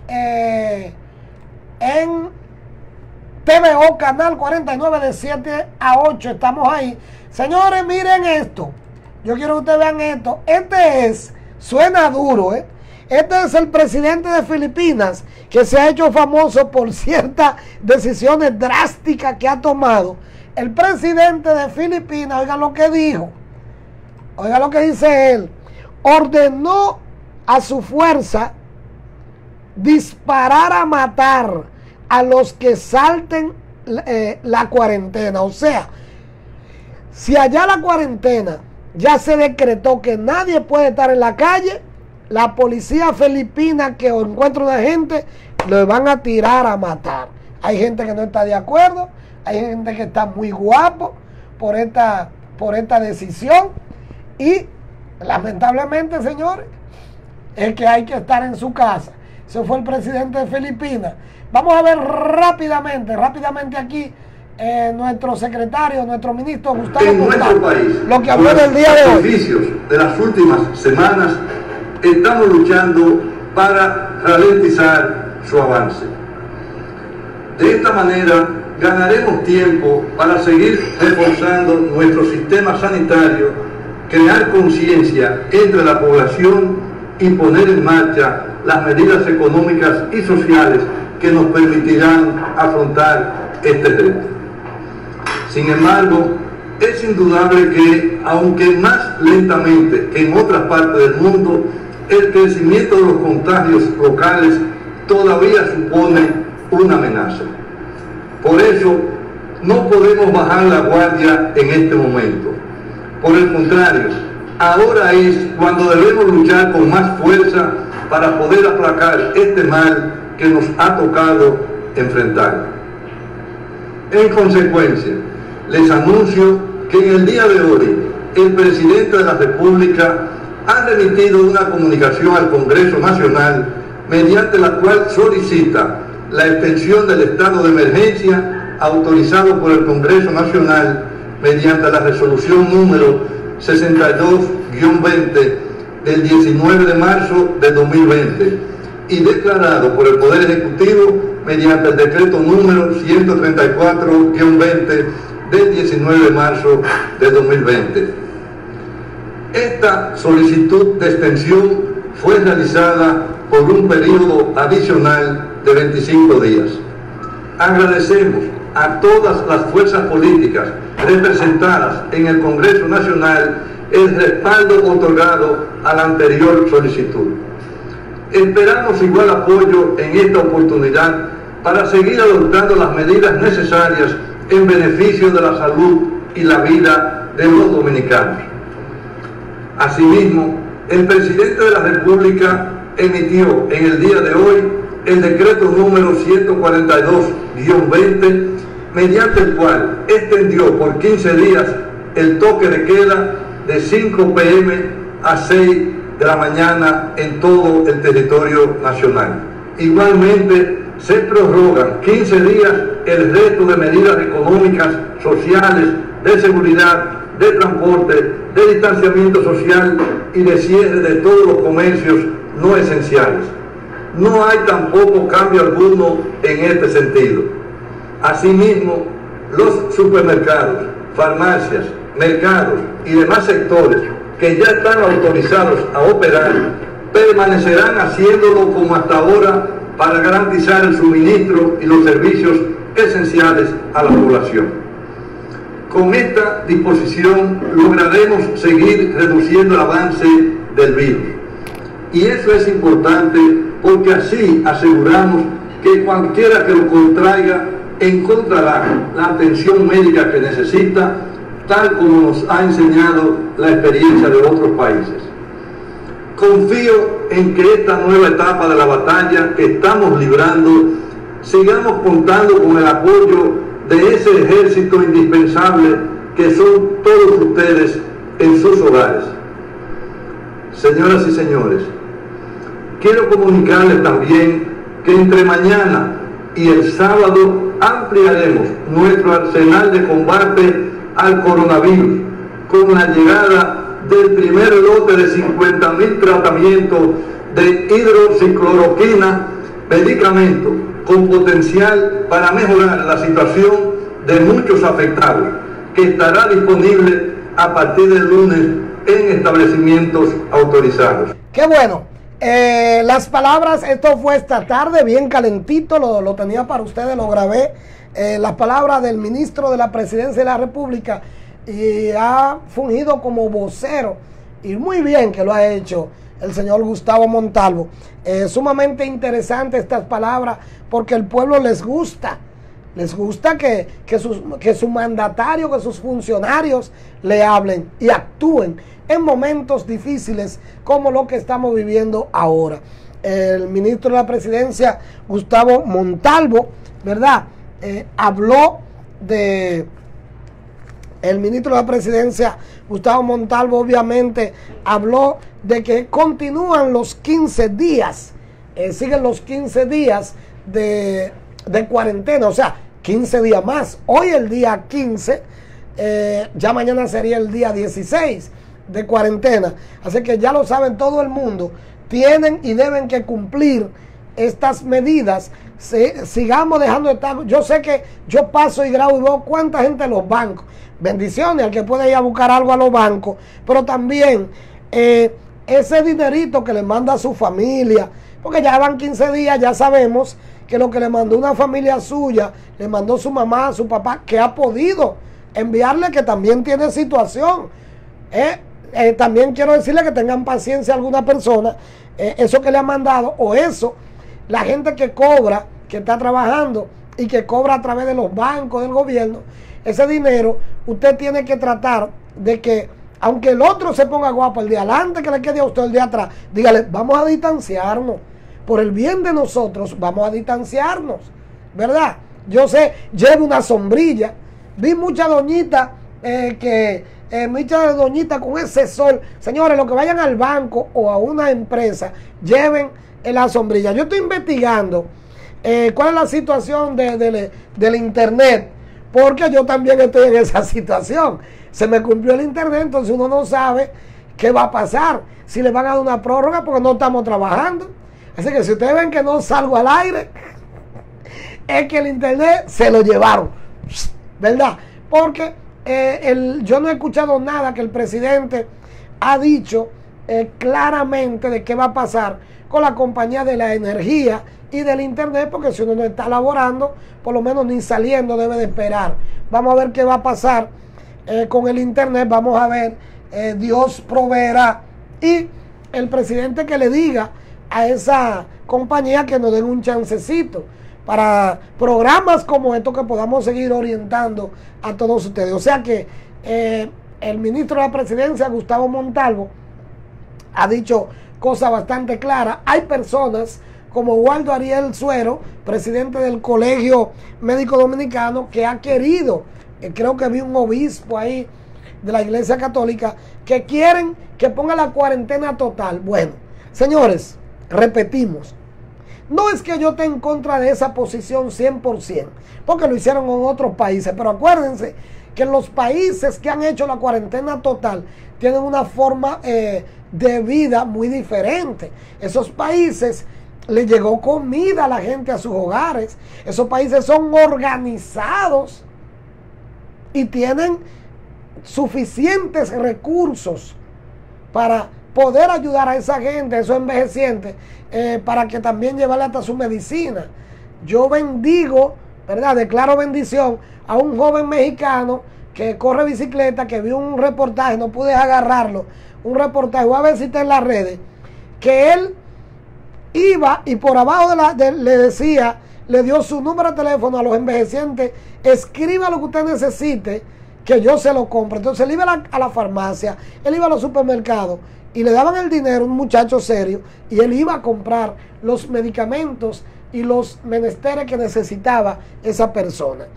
TVO Canal 49 de 7 a 8. Estamos ahí. Señores, miren esto. Yo quiero que ustedes vean esto. Suena duro, Este es el presidente de Filipinas, que se ha hecho famoso por ciertas decisiones drásticas que ha tomado. El presidente de Filipinas, oigan lo que dijo. Oigan lo que dice él. Ordenó a su fuerza disparar a matar a los que salten la cuarentena. O sea, si allá la cuarentena ya se decretó que nadie puede estar en la calle, la policía filipina que encuentra una gente, le van a tirar a matar. Hay gente que no está de acuerdo, hay gente que está muy guapo por esta decisión, y lamentablemente, señores, es que hay que estar en su casa. Ese fue el presidente de Filipinas. Vamos a ver rápidamente aquí nuestro secretario, nuestro ministro Gustavo en nuestro país, lo que habló del día de hoy. Sacrificios de las últimas semanas, estamos luchando para ralentizar su avance. De esta manera ganaremos tiempo para seguir reforzando nuestro sistema sanitario, crear conciencia entre la población y poner en marcha las medidas económicas y sociales que nos permitirán afrontar este reto. Sin embargo, es indudable que, aunque más lentamente que en otras partes del mundo, el crecimiento de los contagios locales todavía supone una amenaza. Por eso, no podemos bajar la guardia en este momento. Por el contrario, ahora es cuando debemos luchar con más fuerza para poder aplacar este mal que nos ha tocado enfrentar. En consecuencia, les anuncio que en el día de hoy el presidente de la República ha remitido una comunicación al Congreso Nacional mediante la cual solicita la extensión del estado de emergencia autorizado por el Congreso Nacional mediante la resolución número 62-20 del 19 de marzo de 2020 y declarado por el Poder Ejecutivo mediante el decreto número 134-20 del 19 de marzo de 2020. Esta solicitud de extensión fue realizada por un periodo adicional de 25 días. Agradecemos a todas las fuerzas políticas representadas en el Congreso Nacional el respaldo otorgado a la anterior solicitud. Esperamos igual apoyo en esta oportunidad para seguir adoptando las medidas necesarias en beneficio de la salud y la vida de los dominicanos. Asimismo, el presidente de la República emitió en el día de hoy el decreto número 142-20, mediante el cual extendió por 15 días el toque de queda de 5 p.m. a 6 de la mañana en todo el territorio nacional. Igualmente, se prorrogan 15 días el resto de medidas económicas, sociales, de seguridad, de transporte, de distanciamiento social y de cierre de todos los comercios no esenciales. No hay tampoco cambio alguno en este sentido. Asimismo, los supermercados, farmacias, mercados y demás sectores que ya están autorizados a operar permanecerán haciéndolo como hasta ahora para garantizar el suministro y los servicios esenciales a la población. Con esta disposición lograremos seguir reduciendo el avance del virus. Y eso es importante porque así aseguramos que cualquiera que lo contraiga encontrará la atención médica que necesita, tal como nos ha enseñado la experiencia de otros países. Confío en que esta nueva etapa de la batalla que estamos librando sigamos contando con el apoyo de ese ejército indispensable que son todos ustedes en sus hogares. Señoras y señores, quiero comunicarles también que entre mañana y el sábado ampliaremos nuestro arsenal de combate al coronavirus con la llegada del primer lote de 50.000 tratamientos de hidroxicloroquina, medicamento con potencial para mejorar la situación de muchos afectados, que estará disponible a partir del lunes en establecimientos autorizados. Qué bueno. Las palabras, esto fue esta tarde, bien calentito, lo tenía para ustedes, lo grabé. Las palabras del ministro de la Presidencia de la República y ha fungido como vocero, y muy bien que lo ha hecho el señor Gustavo Montalvo. Sumamente interesante estas palabras porque el pueblo les gusta que su mandatario, que sus funcionarios le hablen y actúen en momentos difíciles como lo que estamos viviendo ahora. El ministro de la Presidencia, Gustavo Montalvo, ¿verdad? El ministro de la Presidencia, Gustavo Montalvo, obviamente habló de que continúan los 15 días, siguen los 15 días de cuarentena, o sea, 15 días más. Hoy el día 15, ya mañana sería el día 16 de cuarentena. Así que ya lo saben todo el mundo, tienen y deben que cumplir estas medidas. Sigamos dejando de estar. Yo sé que yo paso y grabo y veo cuánta gente en los bancos. Bendiciones al que puede ir a buscar algo a los bancos, pero también ese dinerito que le manda a su familia, porque ya van 15 días, ya sabemos que lo que le mandó una familia suya, le mandó su mamá, su papá, que ha podido enviarle, que también tiene situación. También quiero decirle que tengan paciencia a alguna persona, eso que le ha mandado, o eso, la gente que cobra, que está trabajando y que cobra a través de los bancos, del gobierno, ese dinero, usted tiene que tratar de que, aunque el otro se ponga guapo, el de adelante que le quede a usted, el de atrás, dígale, vamos a distanciarnos, por el bien de nosotros, vamos a distanciarnos, ¿verdad? Yo sé, lleve una sombrilla, vi muchas doñitas que Micha de Doñita con ese sol. Señores, los que vayan al banco o a una empresa, lleven la sombrilla. Yo estoy investigando cuál es la situación del internet, porque yo también estoy en esa situación. Se me cumplió el internet, entonces uno no sabe qué va a pasar, si le van a dar una prórroga porque no estamos trabajando. Así que si ustedes ven que no salgo al aire, es que el internet se lo llevaron, ¿verdad? Porque yo no he escuchado nada que el presidente ha dicho claramente de qué va a pasar con la compañía de la energía y del internet, porque si uno no está laborando, por lo menos ni saliendo debe de esperar. Vamos a ver qué va a pasar con el internet, vamos a ver, Dios proveerá, y el presidente que le diga a esa compañía que nos den un chancecito para programas como estos que podamos seguir orientando a todos ustedes. O sea que el ministro de la Presidencia, Gustavo Montalvo, ha dicho cosas bastante claras. Hay personas como Waldo Ariel Suero, presidente del Colegio Médico Dominicano, que ha querido, creo que vi un obispo ahí de la Iglesia Católica, que quieren que ponga la cuarentena total. Bueno, señores, repetimos, no es que yo esté en contra de esa posición 100%, porque lo hicieron en otros países, pero acuérdense que los países que han hecho la cuarentena total tienen una forma de vida muy diferente. Esos países le llegó comida a la gente a sus hogares. Esos países son organizados y tienen suficientes recursos para poder ayudar a esa gente, a esos envejecientes, para que también llevarle hasta su medicina. Yo bendigo, ¿verdad? Declaro bendición a un joven mexicano que corre bicicleta, que vio un reportaje, no pude agarrarlo, un reportaje, voy a ver si está en las redes, que él iba y por abajo le decía, le dio su número de teléfono a los envejecientes: escriba lo que usted necesite, que yo se lo compro. Entonces él iba a la farmacia, él iba a los supermercados y le daban el dinero, un muchacho serio, y él iba a comprar los medicamentos y los menesteres que necesitaba esa persona.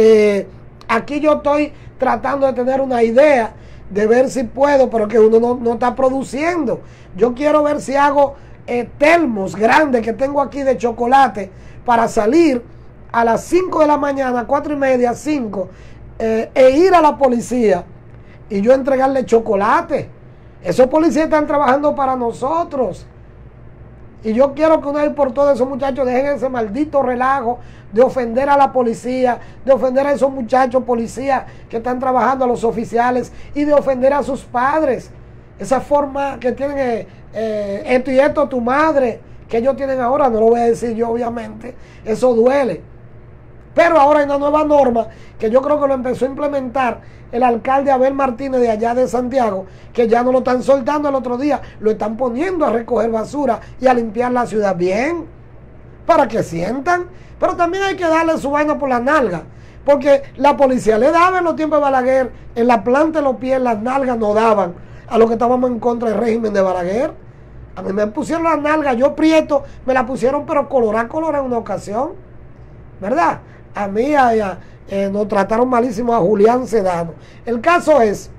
Aquí yo estoy tratando de tener una idea, de ver si puedo, pero que uno no está produciendo. Yo quiero ver si hago termos grandes que tengo aquí de chocolate para salir a las 5 de la mañana, 4:30, 5, e ir a la policía y yo entregarle chocolate. Esos policías están trabajando para nosotros, y yo quiero que una vez por todas esos muchachos dejen ese maldito relajo de ofender a la policía, de ofender a esos muchachos policías que están trabajando, a los oficiales, y de ofender a sus padres. Esa forma que tienen esto y esto, tu madre, que ellos tienen ahora, no lo voy a decir yo obviamente, eso duele. Pero ahora hay una nueva norma que yo creo que lo empezó a implementar el alcalde Abel Martínez de allá de Santiago, que ya no lo están soltando el otro día, lo están poniendo a recoger basura y a limpiar la ciudad bien, para que sientan. Pero también hay que darle su vaina por la nalga, porque la policía le daba en los tiempos de Balaguer, en la planta de los pies, las nalgas no daban a los que estábamos en contra del régimen de Balaguer. A mí me pusieron las nalgas, yo prieto, me la pusieron, pero colorá en una ocasión, ¿verdad? A mí nos trataron malísimo a Julián Sedano. El caso es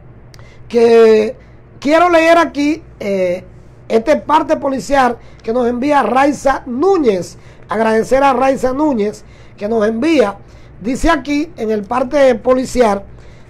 que quiero leer aquí este parte policial que nos envía Raiza Núñez. Agradecer a Raiza Núñez que nos envía. Dice aquí en el parte policial,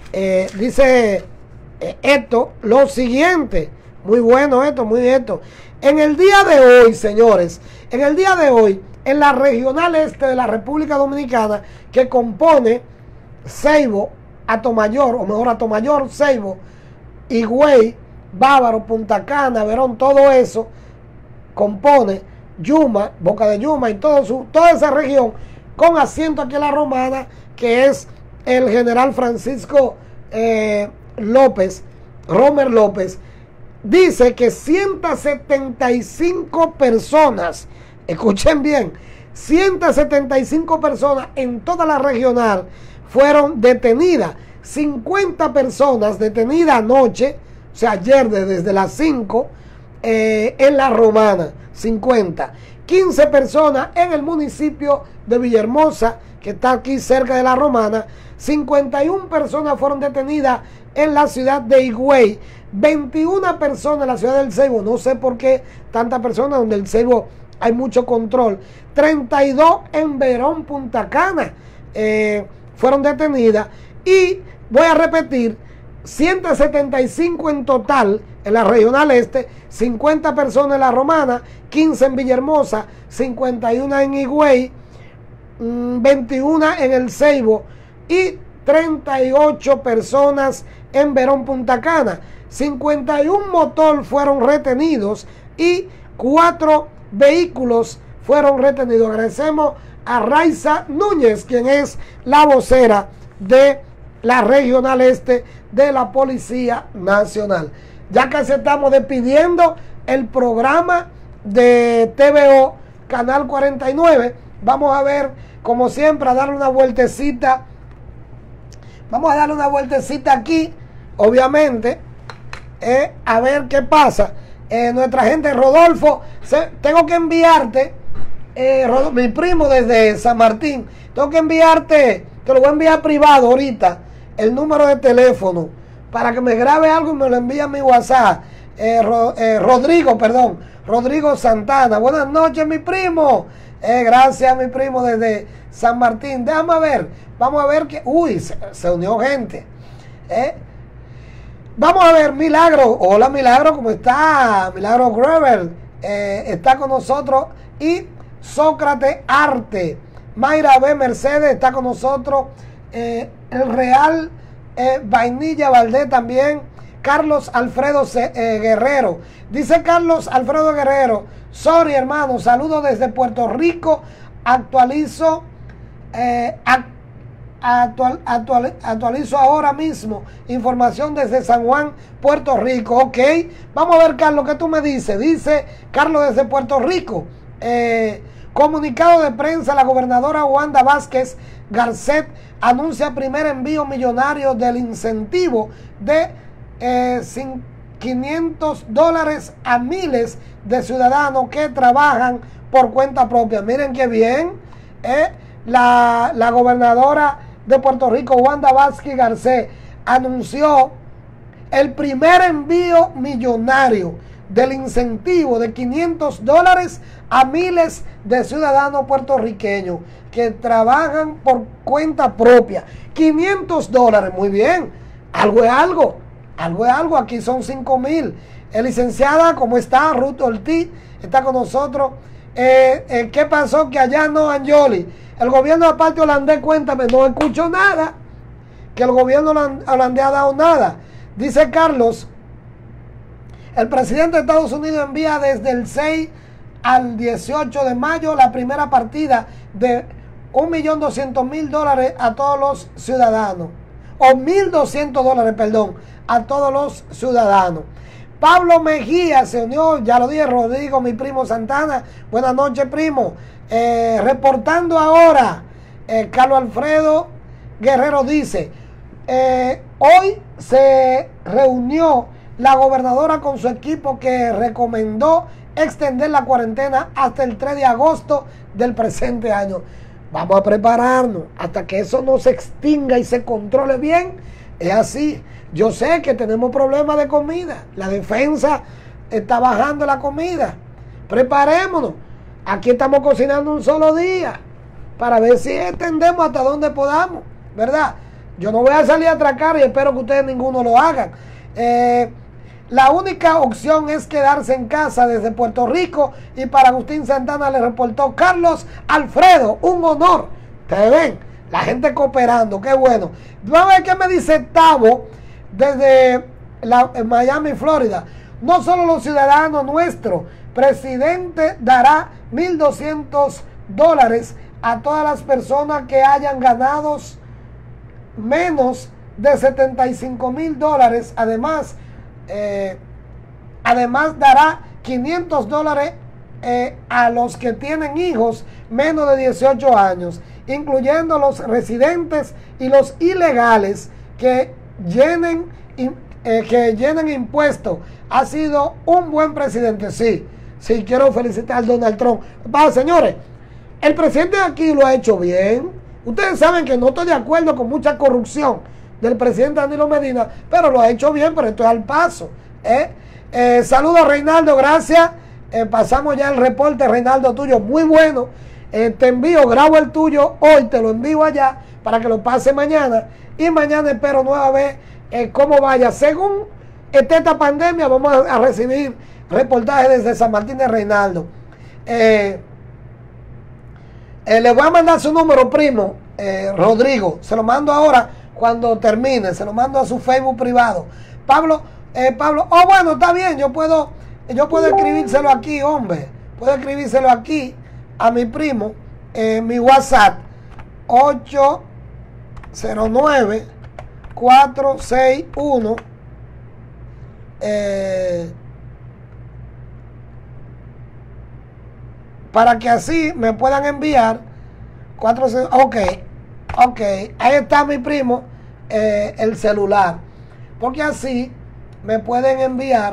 dice esto, lo siguiente. Muy bueno esto, muy esto. En el día de hoy, señores, en el día de hoy, en la regional este de la República Dominicana, que compone Ceibo, Atomayor, o mejor Atomayor, Ceibo, Higüey, Bávaro, Punta Cana, Verón, todo eso compone Yuma, Boca de Yuma y toda esa región, con asiento aquí en la Romana, que es el general Francisco López, Romer López. Dice que 175 personas, escuchen bien, 175 personas en toda la regional fueron detenidas. 50 personas detenidas anoche, o sea, ayer desde las 5, en la Romana, 50. 15 personas en el municipio de Villahermosa, que está aquí cerca de la Romana. 51 personas fueron detenidas en la ciudad de Higüey, 21 personas en la ciudad del Ceibo, no sé por qué tantas personas, donde el Ceibo hay mucho control, 32 en Verón, Punta Cana, fueron detenidas, y voy a repetir, 175 en total en la regional este, 50 personas en la Romana, 15 en Villahermosa, 51 en Higüey, 21 en el Ceibo y 38 personas en Verón, Punta Cana. 51 motor fueron retenidos y 4 vehículos fueron retenidos. Agradecemos a Raiza Núñez, quien es la vocera de la regional este de la Policía Nacional. Ya casi estamos despidiendo el programa de TVO Canal 49. Vamos a ver, como siempre, a darle una vueltecita. Vamos a darle una vueltecita aquí, obviamente, a ver qué pasa. Nuestra gente, Rodolfo, tengo que enviarte, mi primo desde San Martín, tengo que enviarte, te lo voy a enviar privado ahorita, el número de teléfono, para que me grabe algo y me lo envíe a mi WhatsApp. Rodrigo Santana. Buenas noches, mi primo. Gracias, mi primo, desde San Martín. Déjame ver, vamos a ver que... Uy, se unió gente. Vamos a ver, Milagro. Hola, Milagro, ¿cómo está? Milagro Grevel está con nosotros. Y Sócrates Arte. Mayra B. Mercedes está con nosotros. El Real Vainilla Valdés también. Carlos Alfredo Guerrero. Dice Carlos Alfredo Guerrero: sorry, hermano, saludo desde Puerto Rico. Actualizo ahora mismo información desde San Juan, Puerto Rico. Ok, vamos a ver, Carlos, ¿qué tú me dices? Dice Carlos desde Puerto Rico. Comunicado de prensa: la gobernadora Wanda Vázquez Garcet anuncia primer envío millonario del incentivo de $500 a miles de ciudadanos que trabajan por cuenta propia. Miren qué bien, la gobernadora de Puerto Rico, Wanda Vázquez Garcet, anunció el primer envío millonario del incentivo de $500 a miles de ciudadanos puertorriqueños que trabajan por cuenta propia. $500, muy bien, algo es algo, aquí son 5,000. Licenciada, ¿cómo está? Ruth Ortiz está con nosotros. ¿Qué pasó? Que allá no, Anjoli, el gobierno de parte holandés, cuéntame, no escucho nada, que el gobierno holandés ha dado nada. Dice Carlos: el presidente de Estados Unidos envía desde el 6 al 18 de mayo la primera partida de $1.200.000 a todos los ciudadanos, o $1.200, perdón, a todos los ciudadanos. Pablo Mejía se unió, ya lo dije. Rodrigo, mi primo Santana, buenas noches, primo. Reportando ahora, Carlos Alfredo Guerrero dice: hoy se reunió la gobernadora con su equipo, que recomendó extender la cuarentena hasta el 3 de agosto del presente año. Vamos a prepararnos hasta que eso no se extinga y se controle bien. Es así. Yo sé que tenemos problemas de comida. La defensa está bajando la comida. Preparémonos. Aquí estamos cocinando un solo día para ver si extendemos hasta donde podamos, ¿verdad? Yo no voy a salir a atracar y espero que ustedes ninguno lo hagan. La única opción es quedarse en casa desde Puerto Rico, y para Agustín Santana le reportó Carlos Alfredo. Un honor. Ustedes ven, la gente cooperando, qué bueno. Vamos a ver qué me dice Tavo desde Miami, Florida. No solo los ciudadanos nuestros, presidente dará $1.200 a todas las personas que hayan ganado menos de $75,000. Además dará $500 a los que tienen hijos menos de 18 años, incluyendo los residentes y los ilegales que llenen impuestos. Ha sido un buen presidente. Sí, quiero felicitar a Donald Trump. Señores, el presidente de aquí lo ha hecho bien. Ustedes saben que no estoy de acuerdo con mucha corrupción, del presidente Danilo Medina, pero lo ha hecho bien, pero esto es al paso. Saludos, Reinaldo, gracias. Pasamos ya el reporte, Reinaldo, tuyo, muy bueno. Te envío, grabo el tuyo hoy, te lo envío allá para que lo pase mañana. Y mañana espero nueva vez cómo vaya. Según esté esta pandemia, vamos a recibir reportajes desde San Martín de Reinaldo. Le voy a mandar su número, primo, Rodrigo. Se lo mando ahora cuando termine. Se lo mando a su Facebook privado. Pablo, oh bueno, está bien, yo puedo escribírselo aquí, hombre. Puedo escribírselo aquí a mi primo, mi WhatsApp 809-461 para que así me puedan enviar ok, ahí está mi primo, el celular, porque así me pueden enviar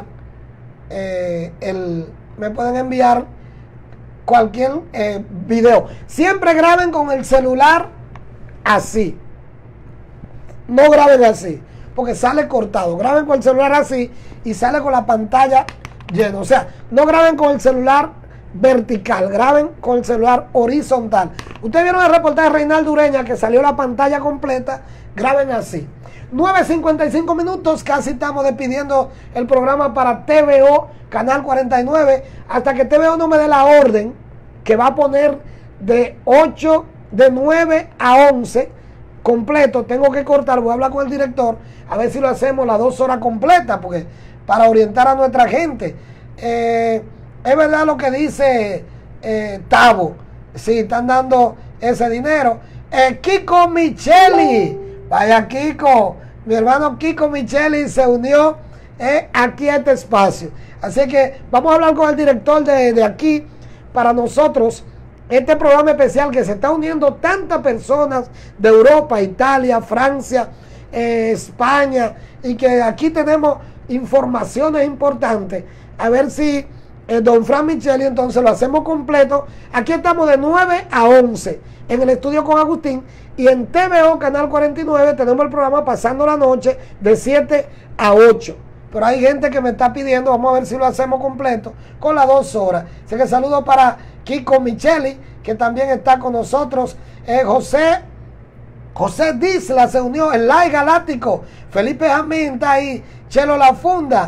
cualquier video. Siempre graben con el celular así, no graben así porque sale cortado. Graben con el celular así y sale con la pantalla llena. O sea, no graben con el celular vertical, graben con el celular horizontal. Ustedes vieron el reportaje de Reinaldo Ureña que salió la pantalla completa. Graben así. 9:55 minutos, casi estamos despidiendo el programa para TVO, Canal 49, hasta que TVO no me dé la orden que va a poner de 9 a 11 completo. Tengo que cortar, voy a hablar con el director, a ver si lo hacemos las 2 horas completas, porque para orientar a nuestra gente. Es verdad lo que dice Tavo, sí, están dando ese dinero. Kiko Micheli, vaya Kiko, mi hermano Kiko Micheli se unió aquí a este espacio. Así que vamos a hablar con el director de aquí. Para nosotros, este programa especial que se está uniendo tantas personas de Europa, Italia, Francia, España, y que aquí tenemos informaciones importantes. A ver si don Fran Micheli, entonces lo hacemos completo. Aquí estamos de 9 a 11 en el estudio con Agustín, y en TVO Canal 49 tenemos el programa Pasando la Noche de 7 a 8. Pero hay gente que me está pidiendo, vamos a ver si lo hacemos completo con las 2 horas. Así que saludo para Kiko Micheli, que también está con nosotros. José Disla se unió, el Like Galáctico. Felipe Jamín está ahí. Chelo La Funda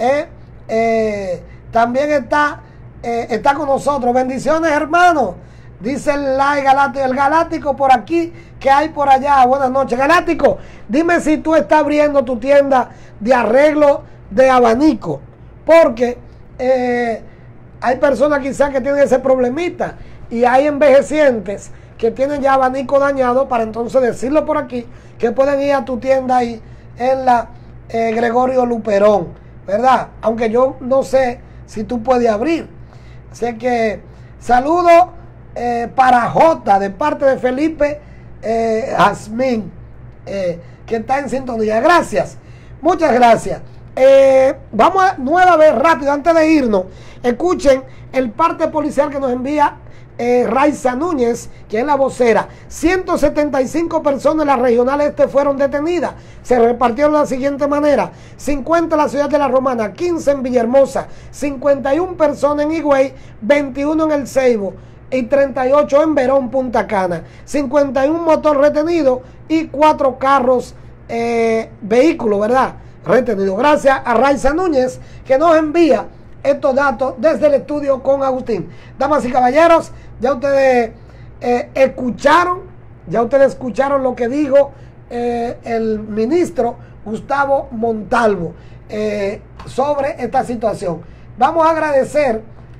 también está con nosotros. Bendiciones, hermano. Dice el Like Galáctico, el Galáctico por aquí, que hay por allá. Buenas noches, Galáctico. Dime si tú estás abriendo tu tienda de arreglo de abanico, porque hay personas quizás que tienen ese problemita, y hay envejecientes que tienen ya abanico dañado, para entonces decirlo por aquí, que pueden ir a tu tienda ahí en la Gregorio Luperón, ¿verdad? Aunque yo no sé si tú puedes abrir. Así que saludo para J, de parte de Felipe Jazmín, que está en sintonía. Gracias, muchas gracias. Vamos a nueva vez rápido antes de irnos. Escuchen el parte policial que nos envía Raiza Núñez, que es la vocera. 175 personas en la regional este fueron detenidas. Se repartieron de la siguiente manera: 50 en la ciudad de La Romana, 15 en Villahermosa, 51 personas en Higüey, 21 en El Ceibo y 38 en Verón, Punta Cana. 51 motor retenido y 4 carros, vehículos, ¿verdad?, retenido. Gracias a Raiza Núñez, que nos envía estos datos desde el estudio con Agustín. Damas y caballeros, ya ustedes escucharon lo que dijo el ministro Gustavo Montalvo sobre esta situación. Vamos a agradecer,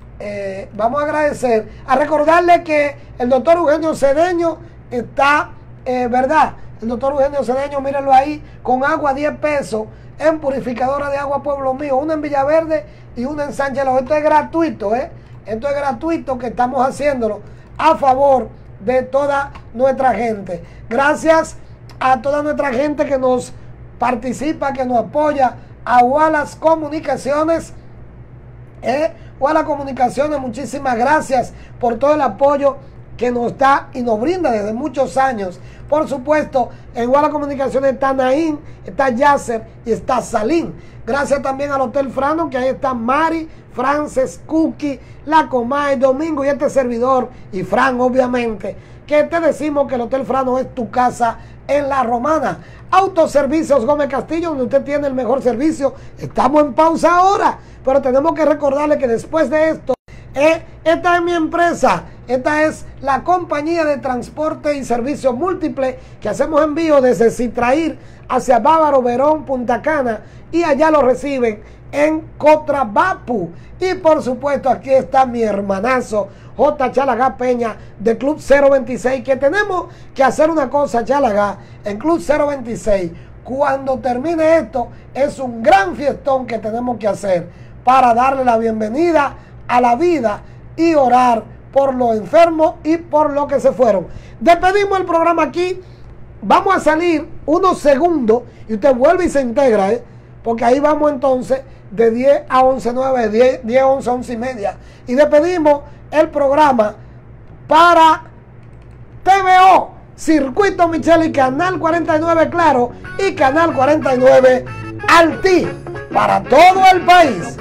a recordarle que el doctor Eugenio Cedeño está, ¿verdad? El doctor Eugenio Cedeño, mírenlo ahí, con agua 10 pesos en purificadora de agua Pueblo Mío, una en Villaverde y una en Sánchez López. Esto es gratuito, esto es gratuito, que estamos haciéndolo a favor de toda nuestra gente. Gracias a toda nuestra gente que nos participa, que nos apoya, a Wallace Comunicaciones, Wallace Comunicaciones, muchísimas gracias por todo el apoyo que nos da y nos brinda desde muchos años. Por supuesto, en Guala Comunicaciones está Naín, está Yasser y está Salín. Gracias también al Hotel Frano, que ahí está Mari, Frances, Cookie, La Comay, Domingo y este servidor, y Fran, obviamente, que te decimos que el Hotel Frano es tu casa en La Romana. Autoservicios Gómez Castillo, donde usted tiene el mejor servicio. Estamos en pausa ahora, pero tenemos que recordarle que después de esto, esta es mi empresa. Esta es la compañía de transporte y servicios múltiples que hacemos envío desde Citraír hacia Bávaro, Verón, Punta Cana, y allá lo reciben en Cotrabapu. Y por supuesto aquí está mi hermanazo J. Chalagá Peña de Club 026, que tenemos que hacer una cosa, Chalagá, en Club 026. Cuando termine esto es un gran fiestón que tenemos que hacer para darle la bienvenida a la vida y orar por los enfermos y por los que se fueron. Despedimos el programa aquí. Vamos a salir unos segundos y usted vuelve y se integra, porque ahí vamos entonces de 10 a 11:09, 10, 11, 11 y media. Y despedimos el programa para TVO, Circuito Micheli, Canal 49 Claro y Canal 49 Alti, para todo el país.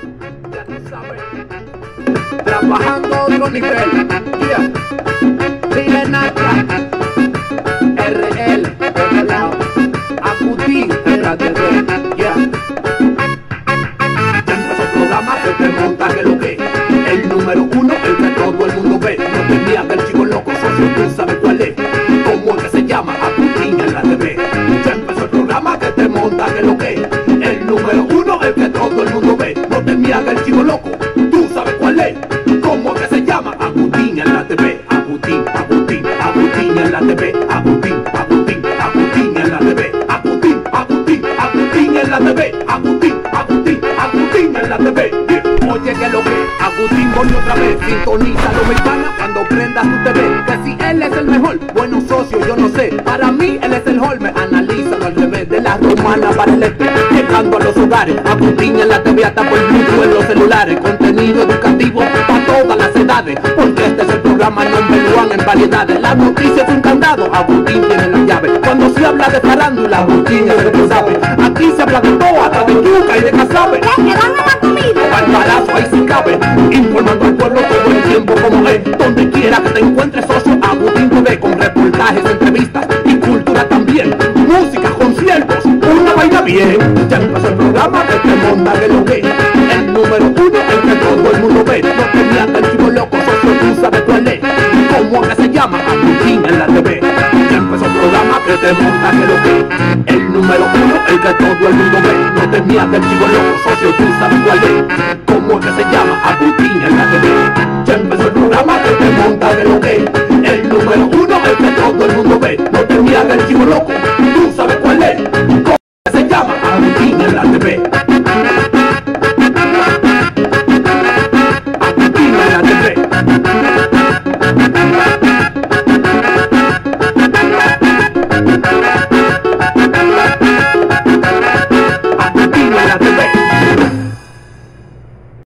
Trabajando a otro nivel, yeah. Dile Natra, RL, de lado, Acuti, de la TV, yeah. Ya empezó el programa que te monta que lo que el número uno, el que todo el mundo ve. No te mías del chico loco, socio, tú sabes cuál es. ¿Cómo es que se llama? Acuti en la TV. Ya empezó el programa que te monta que lo que el número uno, el que todo el mundo ve. No te mías del chico loco, tú sabes cuál es. ¿Cómo que se llama? Agutín en la TV, Agutín, Agutín, Agutín en la TV, Agutín, Agutín, Agutín en la TV, Agutín, Agutín, Agutín en la TV, Agutín, Agutín, Agutín en la TV. Oye que lo que Agutín pone otra vez, sintoniza lo mexicana cuando prendas tu TV. Que si él es el mejor, bueno socio, yo no sé. Para mí él es el Holme, analízalo al revés. De la romana para el este, llegando a los hogares. Agutín en la TV hasta por Bluetooth en los celulares. Contenido educativo para todas las edades, porque este es el programa number one en variedades. Las noticias un candado, Agutín tiene la llave. Cuando se habla de farándula, Agutín es el que sabe. Aquí se habla de todo, hasta de yuca y de casabe. ¿Le dan a la comida? Al palazo ahí sí cabe, informando al pueblo todo el tiempo como es. Donde quiera que te encuentres, socio, Agutín TV, con reportajes, entrevistas y cultura también. Música, conciertos, una vaina bien. Ya empezó el programa que te monta de lo que el número uno, el que todo el mundo ve. No te miras del chico loco, socio, tú sabes cuál es. ¿Cómo que se llama? Agutín en la TV. Ya empezó el programa que te monta de lo que el número uno, el que todo el mundo ve. No te miras del chico loco, socio, tú sabes cuál es. ¿Cómo que se llama?